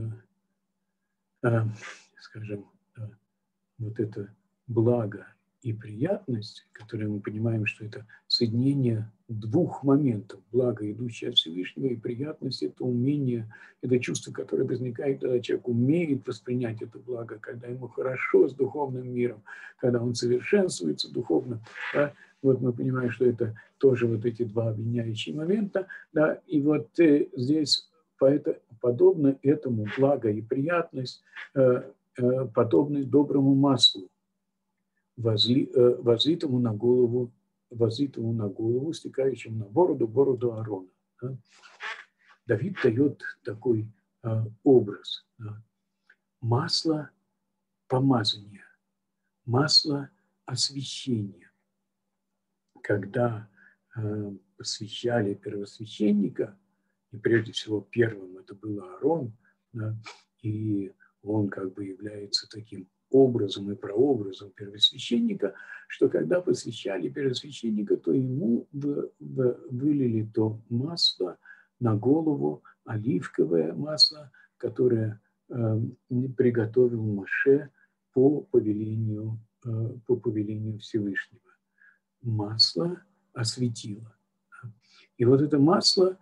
скажем, вот это благо и приятность, которые мы понимаем, что это соединение двух моментов. Благо, идущее от Всевышнего, и приятность – это умение, это чувство, которое возникает, когда человек умеет воспринять это благо, когда ему хорошо с духовным миром, когда он совершенствуется духовно. Да? Вот мы понимаем, что это тоже вот эти два объединяющие момента. Да? И вот здесь подобно этому благо и приятность подобны доброму маслу, возлитому на голову, стекающему на бороду Аарона. Да? Давид дает такой образ. Да? Масло помазания, масло освящения. Когда посвящали первосвященника, и прежде всего первым это был Аарон, да, и он как бы является таким образом и прообразом первосвященника, что когда посвящали первосвященника, то ему вылили то масло на голову, оливковое масло, которое приготовил Моше по повелению Всевышнего. Масло осветило. И вот это масло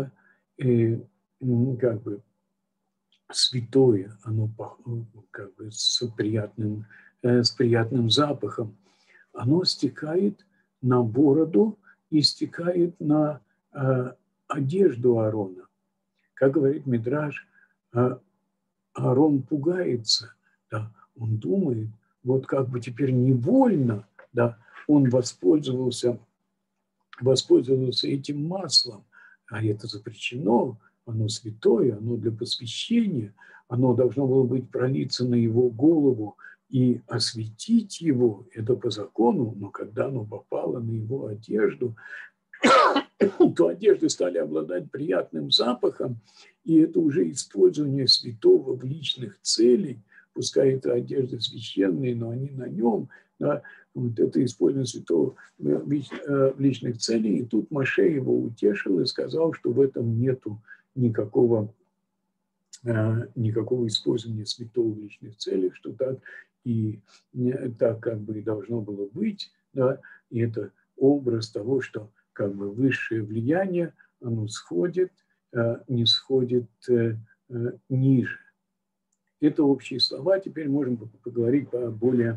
как бы святое, оно как бы с приятным запахом, оно стекает на бороду и стекает на одежду Аарона. Как говорит Мидраш, Аарон пугается, да, он думает, вот как бы теперь невольно, да, он воспользовался этим маслом, а это запрещено, оно святое, оно для посвящения, оно должно было быть пролиться на его голову и осветить его, это по закону, но когда оно попало на его одежду, то одежды стали обладать приятным запахом, и это уже использование святого в личных целях, пускай это одежды священные, но они на нем, да, вот это использование святого в личных целях, и тут Моше его утешил и сказал, что в этом нету никакого использования святого в личных целях, что так как бы и должно было быть, да, и это образ того, что как бы высшее влияние, оно не сходит ниже. Это общие слова, теперь можем поговорить более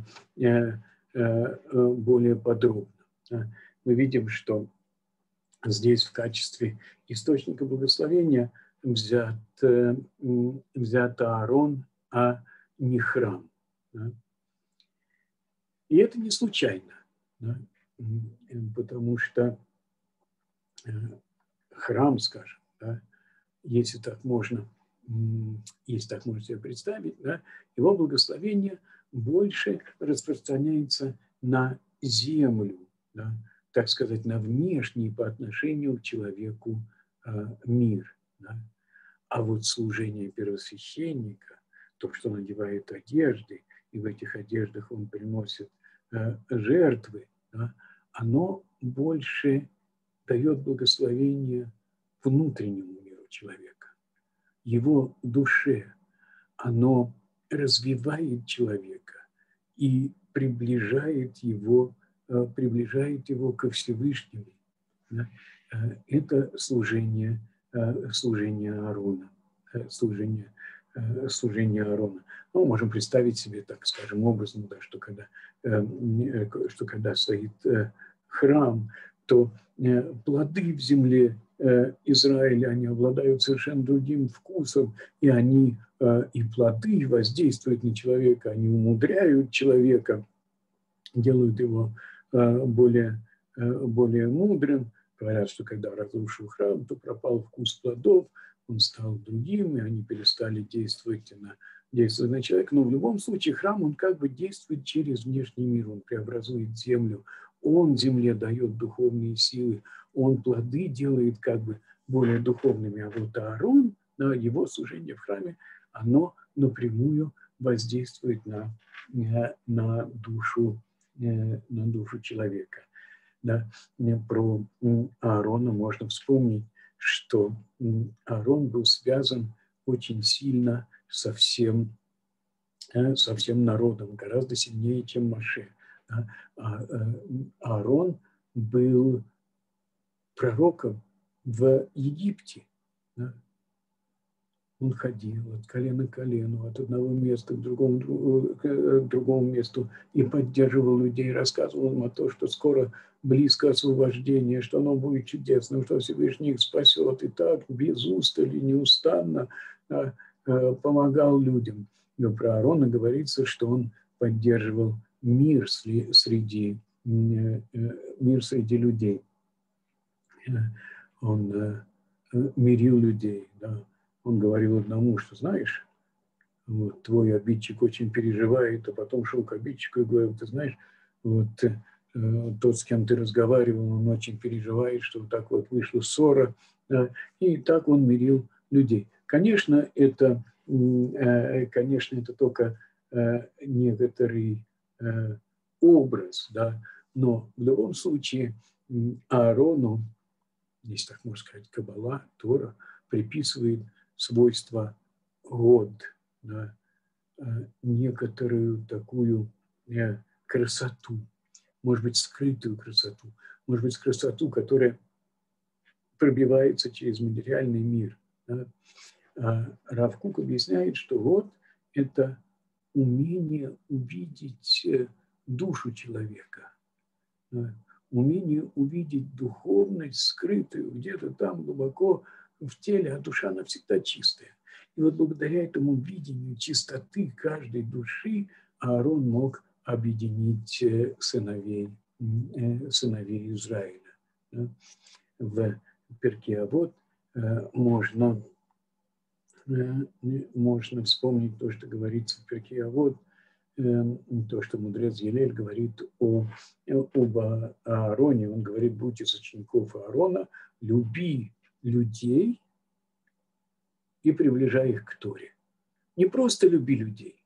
подробно. Мы видим, что здесь в качестве источника благословения взят Аарон, а не храм. Да? И это не случайно, да? Потому что храм, скажем, да, если так можно себе представить, да, его благословение больше распространяется на землю, да, так сказать, на внешний по отношению к человеку мир. Да. А вот служение первосвященника, то, что он надевает одежды, и в этих одеждах он приносит жертвы, да, оно больше дает благословение внутреннему миру человека, его душе. Оно развивает человека и приближает его ко Всевышнему. Да? Это служение Аарона. служения Аарона. Мы можем представить себе, так скажем, образно, да, что когда стоит храм, то плоды в земле Израиля, они обладают совершенно другим вкусом, и и плоды воздействуют на человека, они умудряют человека, делают его более мудрым. Говорят, что когда разрушил храм, то пропал вкус плодов, он стал другим, и они перестали действовать на человека. Но в любом случае храм, он как бы действует через внешний мир, он преобразует землю, он земле дает духовные силы, он плоды делает как бы более духовными. А вот Аарон, его служение в храме, оно напрямую воздействует на душу человека. Да? Про Аарона можно вспомнить, что Аарон был связан очень сильно со всем народом, гораздо сильнее, чем Моше. Да? Аарон был пророком в Египте. Да? Он ходил от колена к колену, от одного места к другому месту и поддерживал людей, рассказывал им о том, что скоро близко освобождение, что оно будет чудесным, что Всевышний их спасет. И так без устали, неустанно помогал людям. Но про Аарона говорится, что он поддерживал мир среди людей. Он мирил людей, да. Он говорил одному, что, знаешь, вот, твой обидчик очень переживает, а потом шел к обидчику и говорил, ты знаешь, вот тот, с кем ты разговаривал, он очень переживает, что вот так вот вышла ссора, да, и так он мирил людей. Конечно, это только некоторый образ, да, но в любом случае Аарону, если так можно сказать, Каббала, Тора, приписывает свойства год, да, некоторую такую красоту, может быть, скрытую красоту, может быть, красоту, которая пробивается через материальный мир. Да. Рав Кук объясняет, что год – это умение увидеть душу человека, да, умение увидеть духовность, скрытую где-то там глубоко в теле, а душа навсегда чистая. И вот благодаря этому видению чистоты каждой души Аарон мог объединить сыновей Израиля. В Перкей Авот можно вспомнить то, что говорится в Перкей Авот, то, что мудрец Елель говорит об Аароне. Он говорит: будь из учеников Аарона, люби людей и приближай их к Торе. Не просто люби людей.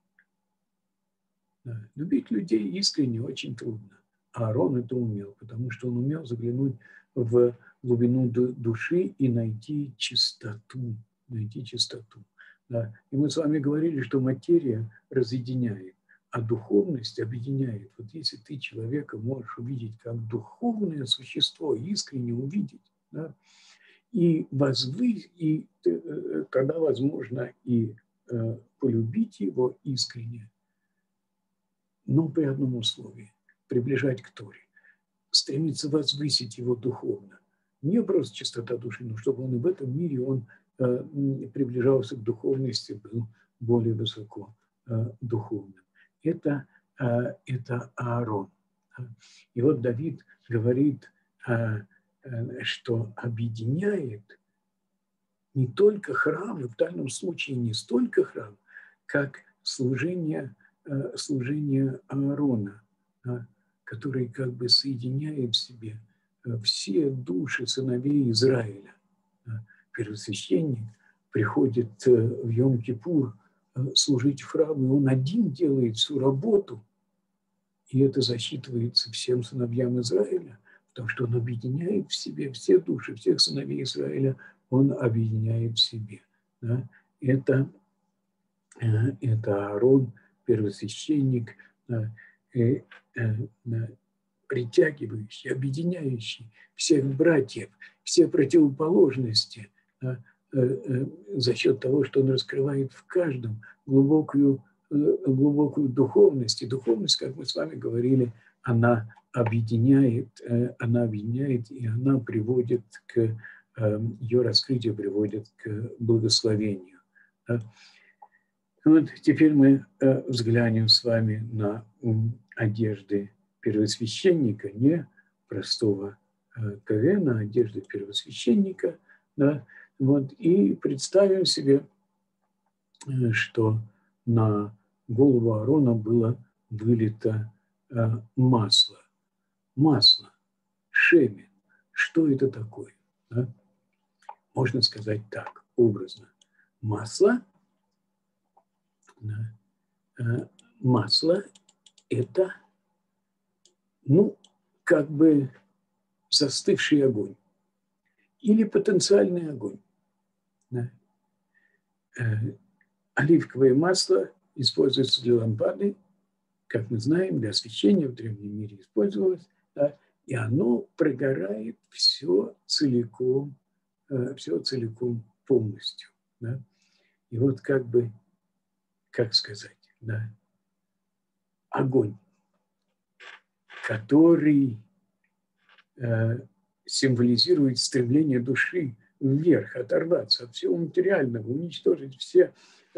Любить людей искренне очень трудно. Аарон это умел, потому что он умел заглянуть в глубину души и найти чистоту. Да. И мы с вами говорили, что материя разъединяет, а духовность объединяет. Вот если ты человека можешь увидеть как духовное существо, искренне увидеть, да, и тогда возможно и полюбить его искренне, но при одном условии – приближать к Торе, стремиться возвысить его духовно. Не просто чистота души, но чтобы он и в этом мире он приближался к духовности, был более высоко духовным. Это Аарон. И вот Давид говорит, что объединяет не только храм, и в данном случае не столько храм, как служение Аарона, который как бы соединяет в себе все души сыновей Израиля. Первосвященник приходит в Йом-Кипур служить в храм, и он один делает всю работу, и это засчитывается всем сыновьям Израиля, потому что он объединяет в себе все души, всех сыновей Израиля, он объединяет в себе. Да? Это Аарон, первосвященник, притягивающий, объединяющий всех братьев, все противоположности за счет того, что он раскрывает в каждом глубокую духовность. И духовность, как мы с вами говорили, она объединяет, и она приводит к, ее раскрытие приводит к благословению. Вот теперь мы взглянем с вами на одежды первосвященника, не простого коэна, а одежды первосвященника, да, вот, и представим себе, что на голову Аарона было вылито масло. Масло, шемен. Что это такое? Да? Можно сказать так, образно. Масло, да, масло – это, ну, как бы застывший огонь или потенциальный огонь. Да. Оливковое масло используется для лампады, как мы знаем, для освещения в древнем мире использовалось, да, и оно прогорает все целиком полностью. Да. И вот как бы, как сказать, да, огонь, который символизирует стремление души вверх, оторваться от всего материального, уничтожить все,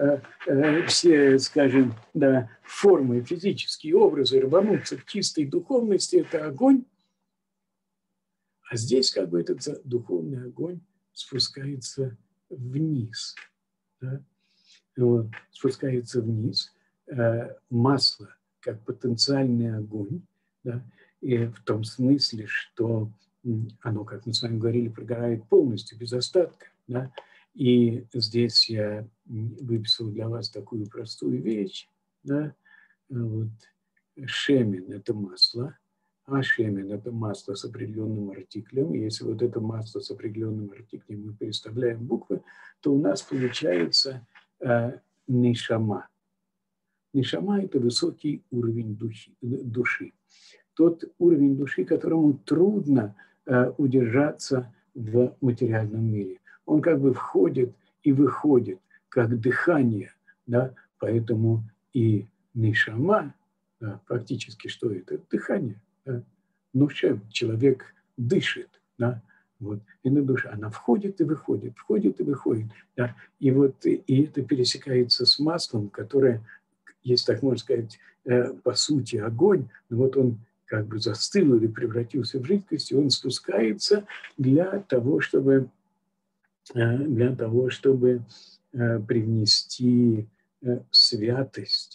скажем, да, формы, физические образы, рвануться к чистой духовности – это огонь. А здесь как бы этот духовный огонь спускается вниз. Да? Вот, спускается вниз. Масло как потенциальный огонь, да? И в том смысле, что оно, как мы с вами говорили, прогорает полностью, без остатка. Да? И здесь я выписал для вас такую простую вещь. Да? Вот. Шемен – это масло, а шемен – это масло с определенным артиклем. И если вот это масло с определенным артиклем мы переставляем буквы, то у нас получается нишама. Нишама – это высокий уровень души. Тот уровень души, которому трудно удержаться в материальном мире. Он как бы входит и выходит, как дыхание. Да? Поэтому и нишама, да, фактически что это? Дыхание. Да? Ну, человек дышит. Да? Вот. И на душе она входит и выходит, входит и выходит. Да? И вот и это пересекается с маслом, которое, если так можно сказать, по сути огонь, но вот он как бы застыл или превратился в жидкость, и он спускается для того, чтобы привнести святость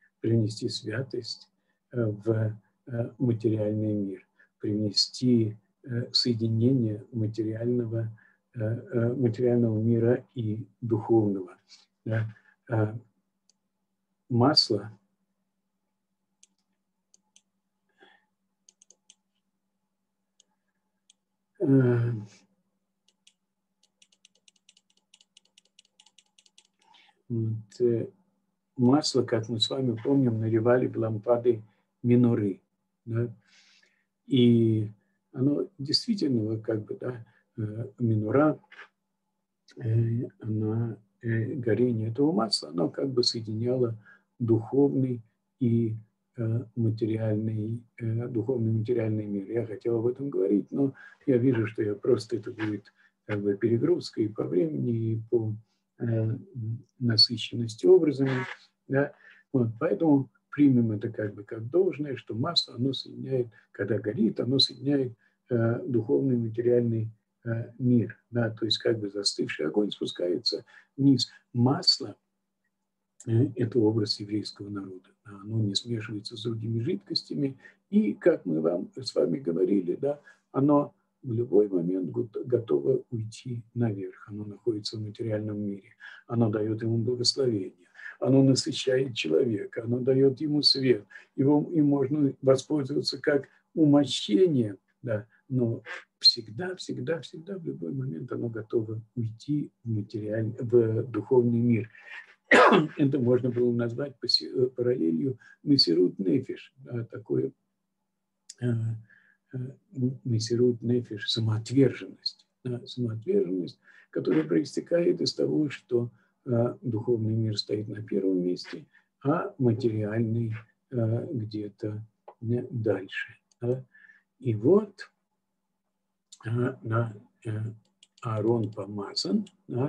в материальный мир, привнести соединение материального мира и духовного. Масло масло, как мы с вами помним, наливали в лампады миноры. Да? И оно действительно, как бы, да, минора, горение этого масла, оно как бы соединяло духовный и материальный мир. Я хотел об этом говорить, но я вижу, что это будет как бы перегрузка и по времени, и по насыщенности образами. Да? Вот, поэтому примем это как бы как должное, что масло, оно соединяет, когда горит, оно соединяет духовный и материальный мир. Да? То есть как бы застывший огонь спускается вниз. Масло – это образ еврейского народа. Оно не смешивается с другими жидкостями. И, как мы с вами говорили, да, оно в любой момент готово уйти наверх. Оно находится в материальном мире. Оно дает ему благословение. Оно насыщает человека. Оно дает ему свет. Им можно воспользоваться как умощением, да, но всегда, в любой момент оно готово уйти в духовный мир. Это можно было назвать параллелью месирут нефиш, да, такое месирут нефиш, самоотверженность. Да, самоотверженность, которое проистекает из того, что духовный мир стоит на первом месте, а материальный где-то дальше. И вот Аарон помазан,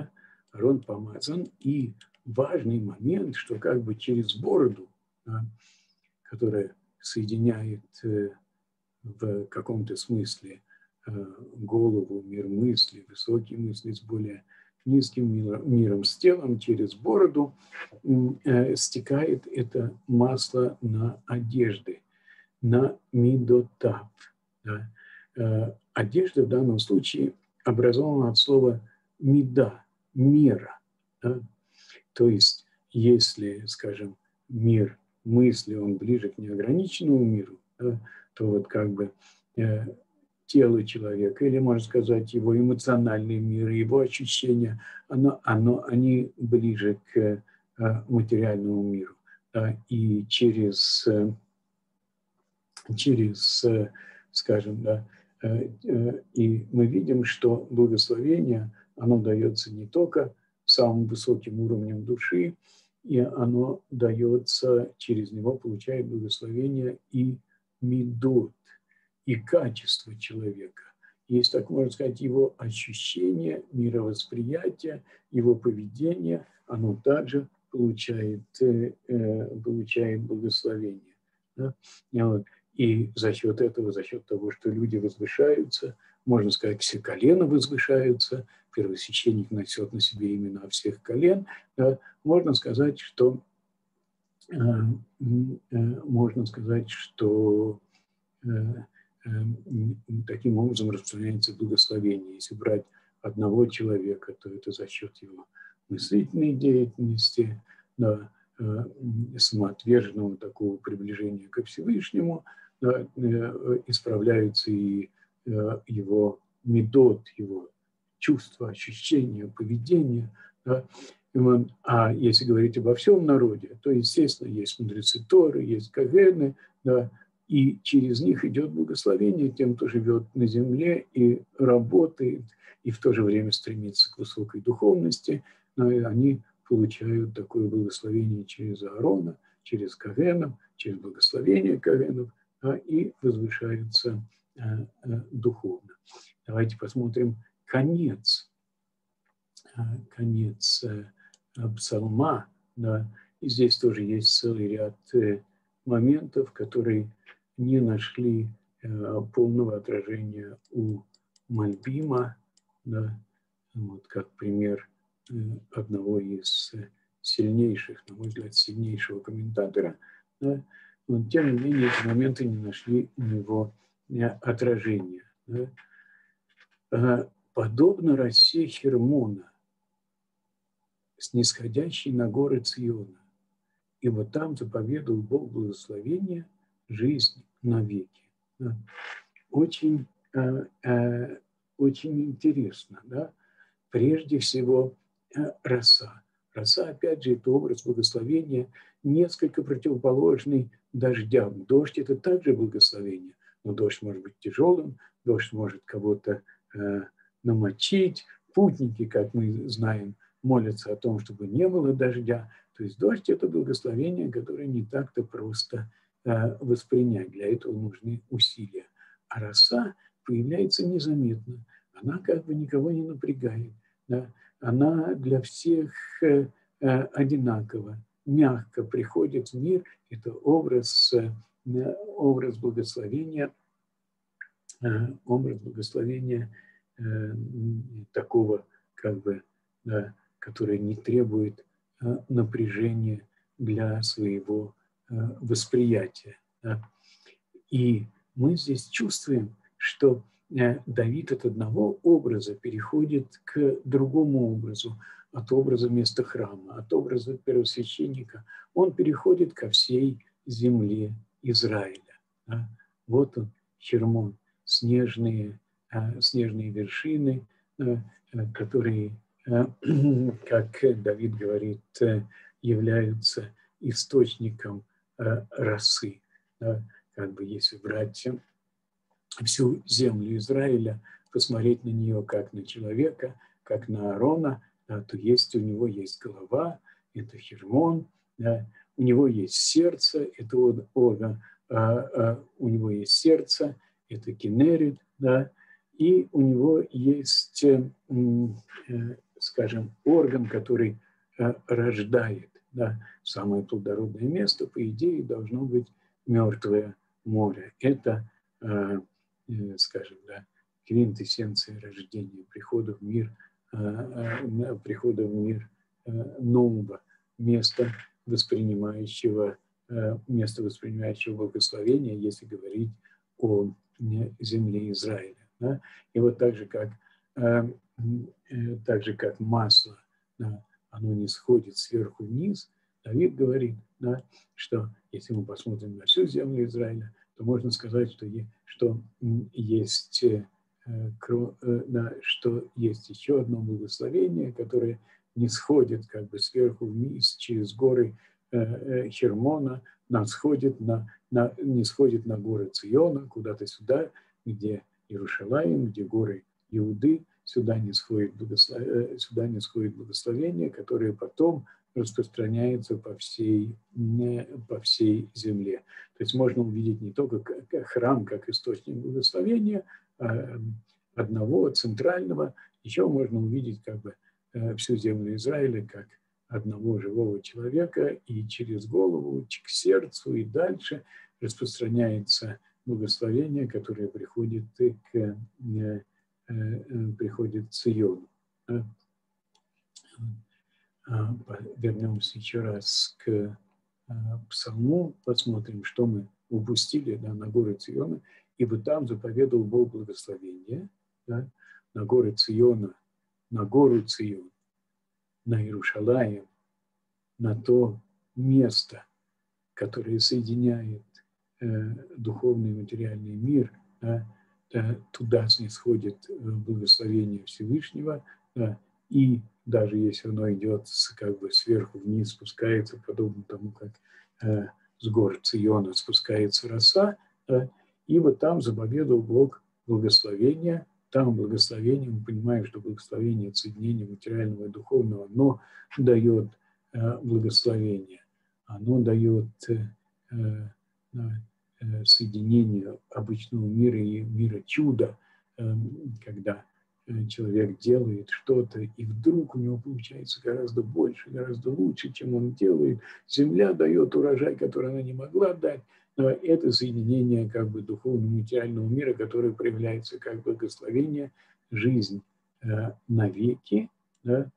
и важный момент, что как бы через бороду, которая соединяет в каком-то смысле голову, мир мысли, высокие мысли с более низким миром, с телом, через бороду стекает это масло на одежды, на мидотав. Да. Одежда в данном случае образована от слова мида, мера. Да. То есть, если, скажем, мир мысли, он ближе к неограниченному миру, да, то вот как бы тело человека, или, можно сказать, его эмоциональный мир, его ощущения, они ближе к материальному миру. Да, и через, скажем, да, и мы видим, что благословение, оно дается не только самым высоким уровнем души, и оно дается, через него получает благословение и мидот, и качество человека. Есть, так можно сказать, его ощущение, мировосприятие, его поведение, оно также получает благословение. Да? И за счет этого, за счет того, что люди возвышаются, можно сказать, все колена возвышаются, первосвященник носит на себе имена всех колен, да? Можно сказать, что таким образом распространяется благословение. Если брать одного человека, то это за счет его мыслительной деятельности, да, самоотверженного такого приближения ко Всевышнему, да, исправляются и его медот, его чувства, ощущения, поведение. Да. А если говорить обо всем народе, то, естественно, есть мудрецы Торы, есть кагены, да, и через них идет благословение тем, кто живет на земле и работает, и в то же время стремится к высокой духовности, но они получают такое благословение через Аарона, через кагенов, через благословение кагенов, и возвышаются духовно. Давайте посмотрим конец псалма. Да. И здесь тоже есть целый ряд моментов, которые не нашли полного отражения у Мальбима, да, вот как пример одного из сильнейших, на мой взгляд, сильнейшего комментатора, да, но тем не менее эти моменты не нашли у него отражения. Да. Подобно росе Хермона, снисходящей на горы Циона, ибо там заповедовал Бог благословения, жизнь навеки. Да. Очень интересно, да? Прежде всего, роса. Роса, опять же, это образ благословения, несколько противоположный дождям. Дождь – это также благословение, но дождь может быть тяжелым, дождь может кого-то намочить. Путники, как мы знаем, молятся о том, чтобы не было дождя. То есть дождь – это благословение, которое не так-то просто воспринять. Для этого нужны усилия. А роса появляется незаметно. Она как бы никого не напрягает. Да? Она для всех одинаково, мягко приходит в мир. Это образ благословения, такого, как бы, да, который не требует напряжения для своего восприятия. Да. И мы здесь чувствуем, что Давид от одного образа переходит к другому образу, от образа места храма, от образа первосвященника. Он переходит ко всей земле Израиля. Да. Вот он, Хермон, снежные вершины, которые, как Давид говорит, являются источником росы. Да. Как бы если брать всю землю Израиля, посмотреть на нее как на человека, как на Аарона, да, то есть у него есть голова, это Хермон, да, у него есть сердце, это орган, у него есть сердце, это Кенерит, да, и у него есть, скажем, орган, который рождает, да, самое плодородное место, по идее, должно быть Мертвое море. Это, скажем, да, квинтэссенция рождения, прихода в мир нового места, воспринимающего благословения, если говорить о земле Израиля. Да? И вот так же, как масло, да, оно не сходит сверху вниз, Давид говорит, да, что если мы посмотрим на всю землю Израиля, то можно сказать, что есть еще одно благословение, которое не сходит как бы сверху вниз через горы Хермона, не сходит на горы Циона, куда-то сюда, где Иерушалаим, где горы Иуды, сюда не сходит благословение, которое потом распространяется по всей земле. То есть можно увидеть не только храм как источник благословения одного, центрального, еще можно увидеть как бы всю землю Израиля как одного живого человека, и через голову к сердцу и дальше распространяется благословение, которое приходит к Циону. Вернемся еще раз к Псалму, посмотрим, что мы упустили, да, на горы Циона. Ибо там заповедал Бог благословение, да, на горы Циона, на гору Цион, на Иерушалаим, на то место, которое соединяет духовный и материальный мир, да, туда снисходит благословение Всевышнего, да, и даже если оно идет как бы сверху вниз, спускается, подобно тому, как с гор Циона спускается роса, да, и вот там заповедал Бог благословение. Там благословение, мы понимаем, что благословение – это соединение материального и духовного, оно дает благословение, оно дает соединение обычного мира и мира чуда, когда человек делает что-то, и вдруг у него получается гораздо больше, гораздо лучше, чем он делает. Земля дает урожай, который она не могла дать, но это соединение как бы духовного и материального мира, которое проявляется как благословение, жизнь навеки. Да?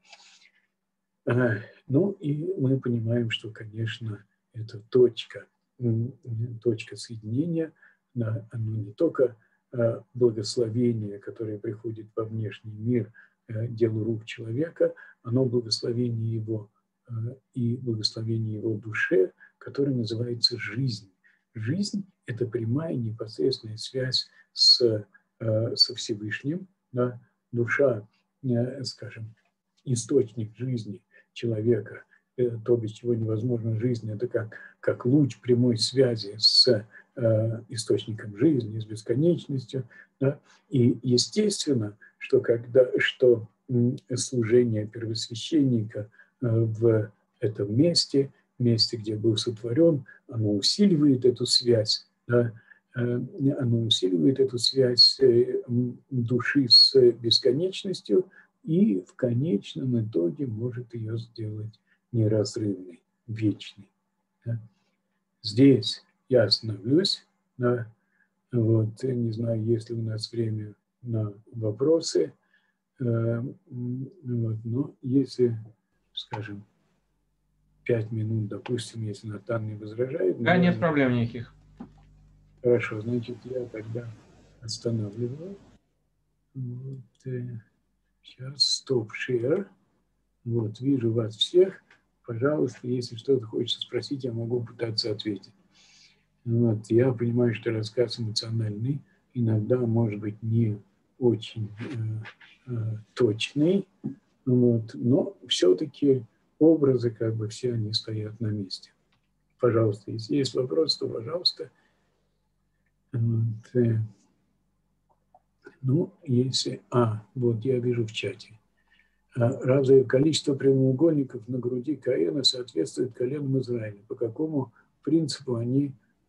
Ну и мы понимаем, что, конечно, это точка соединения, оно не только благословение, которое приходит во внешний мир, делу рук человека, оно благословение его и благословение его душе, которое называется жизнь. Жизнь – это прямая непосредственная связь со Всевышним. Да? Душа, скажем, источник жизни человека, то, без чего невозможна жизнь, это как луч прямой связи с источником жизни, с бесконечностью. Да? И естественно, что служение первосвященника в этом месте, где был сотворен, оно усиливает эту связь, да? Оно усиливает эту связь души с бесконечностью и в конечном итоге может ее сделать неразрывной, вечной. Да? Здесь я остановлюсь. Да? Вот, не знаю, есть ли у нас время на вопросы. Вот, но если, скажем, 5 минут, допустим, если Натан не возражает. Да, нет проблем никаких. Хорошо, значит, я тогда останавливаю. Вот, сейчас стоп-шер. Вот, вижу вас всех. Пожалуйста, если что-то хочется спросить, я могу пытаться ответить. Вот, я понимаю, что рассказ эмоциональный, иногда, может быть, не очень точный, вот, но все-таки образы, как бы, все они стоят на месте. Пожалуйста, если есть вопрос, то пожалуйста. Вот, ну, если... вот я вижу в чате. Разве количество прямоугольников на груди Каина соответствует коленам Израиля? По какому принципу они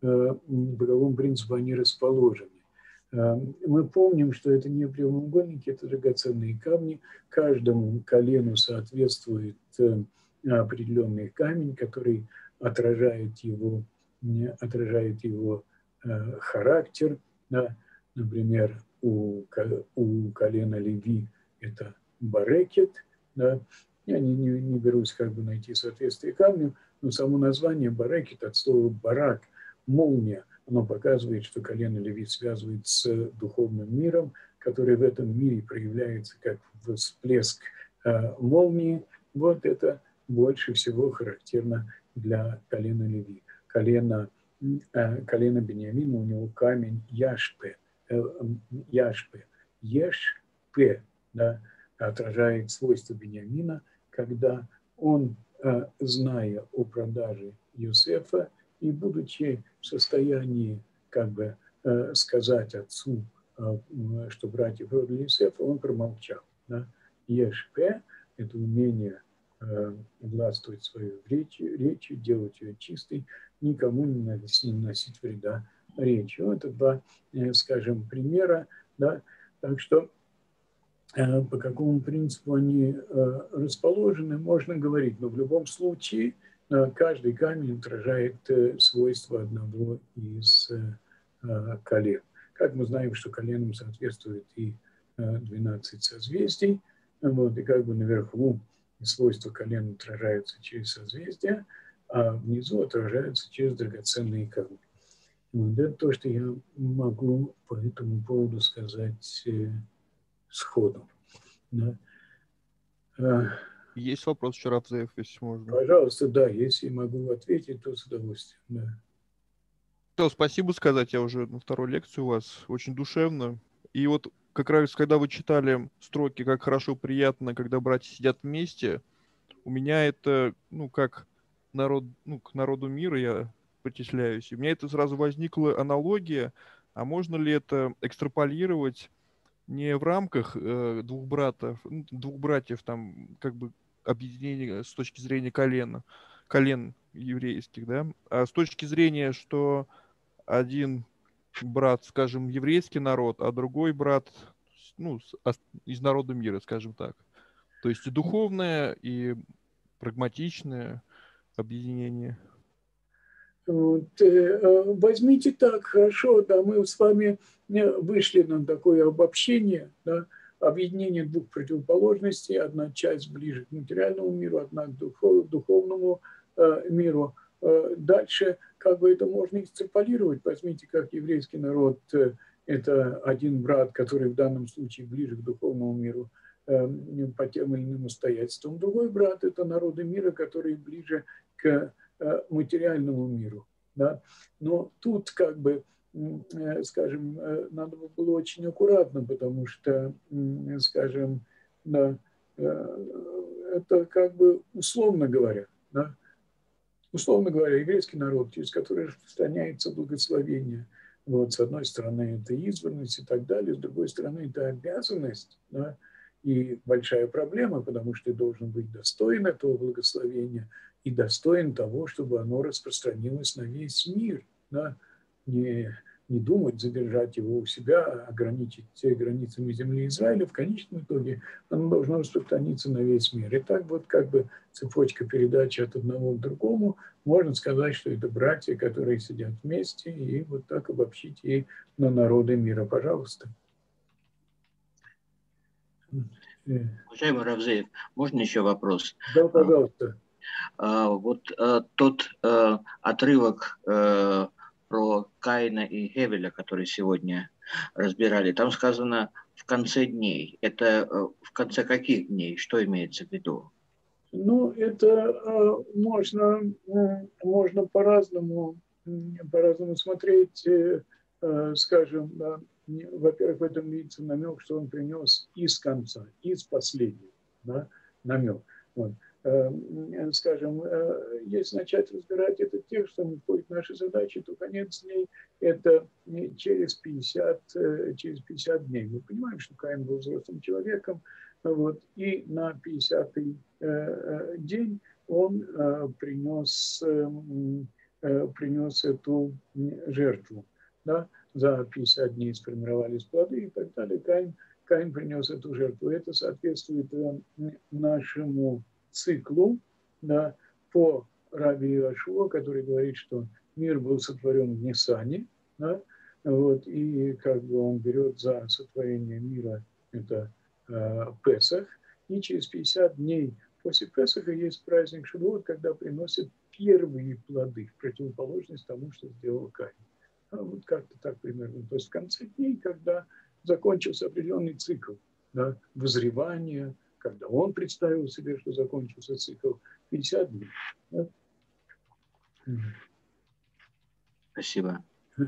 расположены? Мы помним, что это не прямоугольники, это драгоценные камни. Каждому колену соответствует определенный камень, который отражает его характер. Да? Например, у колена Леви это барекет. Да? Я не берусь найти соответствие камню, но само название барекет от слова барак, молния, оно показывает, что колено Леви связывает с духовным миром, который в этом мире проявляется как всплеск молнии. Вот это больше всего характерно для колена Леви. Колено Беньямина, у него камень Яшпе. Ешпе, да, отражает свойства Беньямина, когда он, зная о продаже Иосифа и будучи в состоянии сказать отцу, что братья продали Иосифа, он промолчал. Да. Ешпе – это умение властвовать своей речью, делать ее чистой, никому не наносить вреда речи. Это два, скажем, примера. Да? Так что по какому принципу они расположены, можно говорить. Но в любом случае каждый камень отражает свойства одного из колен. Как мы знаем, что коленам соответствует и 12 созвездий, вот, и наверху свойства колен отражаются через созвездия, а внизу отражаются через драгоценные камни. Вот это то, что я могу по этому поводу сказать сходу. Да. Есть вопрос еще, Равзеев, если можно? Пожалуйста, да, если могу ответить, то с удовольствием. Да. Хотел спасибо сказать, я уже на второй лекции у вас, очень душевно. И вот как раз, когда вы читали строки «Как хорошо, приятно, когда братья сидят вместе», у меня это, как народ, к народу мира я причисляюсь. И у меня это сразу возникла аналогия, а можно ли это экстраполировать не в рамках двух братьев, там, объединения с точки зрения колен еврейских, да, а с точки зрения, что один брат, скажем, еврейский народ, а другой брат, из народа мира, скажем так. То есть и духовное, и прагматичное объединение. Вот, возьмите так, хорошо, да, мы с вами вышли на такое обобщение, да, объединение двух противоположностей, одна часть ближе к материальному миру, одна к духовному миру. Дальше это можно экстраполировать. Возьмите, как еврейский народ – это один брат, который в данном случае ближе к духовному миру по тем или иным обстоятельствам. Другой брат – это народы мира, которые ближе к материальному миру. Да? Но тут скажем, надо было очень аккуратно, потому что, скажем, да, это условно говоря, да? Условно говоря, еврейский народ, через который распространяется благословение. Вот, с одной стороны, это избранность и так далее, с другой стороны, это обязанность, да? И большая проблема, потому что ты должен быть достоин этого благословения и достоин того, чтобы оно распространилось на весь мир. Да? Не думать задержать его у себя, ограничить границами земли Израиля, в конечном итоге оно должно распространиться на весь мир. И так цепочка передачи от одного к другому, можно сказать, что это братья, которые сидят вместе, и вот так обобщить и на народы мира. Пожалуйста. Уважаемый Равзеев, можно еще вопрос? Да, пожалуйста. Вот тот отрывок про Каина и Гевеля, который сегодня разбирали, там сказано «в конце дней». Это в конце каких дней? Что имеется в виду? Это можно по-разному смотреть. Скажем, да, во-первых, в этом видится намек, что он принес из конца, из последнего, да, намек. Вот. Скажем, если начать разбирать этот текст, что входит в наши задачи, то конец дней – это через 50 дней. Мы понимаем, что Каин был взрослым человеком, Вот. И на 50-й день он принес эту жертву. Да? За 50 дней сформировались плоды и так далее. Каин принес эту жертву. Это соответствует нашему циклу, да, по Раби Иошуа, который говорит, что мир был сотворен в Ниссане, да, вот, и как бы он берет за сотворение мира это Песах, и через 50 дней после Песаха есть праздник Шавуот, когда приносят первые плоды, в противоположность тому, что сделал Каин. Вот как-то так примерно. То есть в конце дней, когда закончился определенный цикл, да, вызревания, когда он представил себе, что закончился цикл, 50 дней. Да? Спасибо.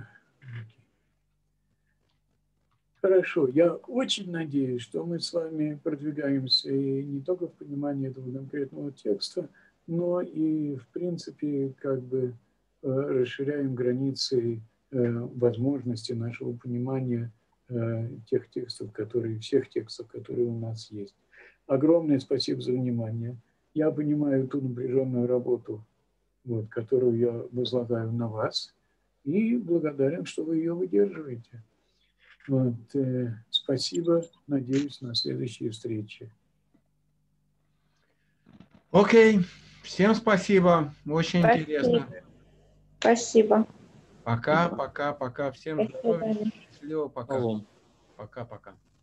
Хорошо. Я очень надеюсь, что мы с вами продвигаемся и не только в понимании этого конкретного текста, но и, в принципе, как бы расширяем границы возможности нашего понимания всех текстов, которые у нас есть. Огромное спасибо за внимание. Я понимаю ту напряженную работу, вот, которую я возлагаю на вас, и благодарен, что вы ее выдерживаете. Вот, спасибо. Надеюсь на следующие встречи. Окей. Всем спасибо. Очень интересно. Спасибо. Пока. Всем здоровья. Счастливо. Пока. Алло. Пока.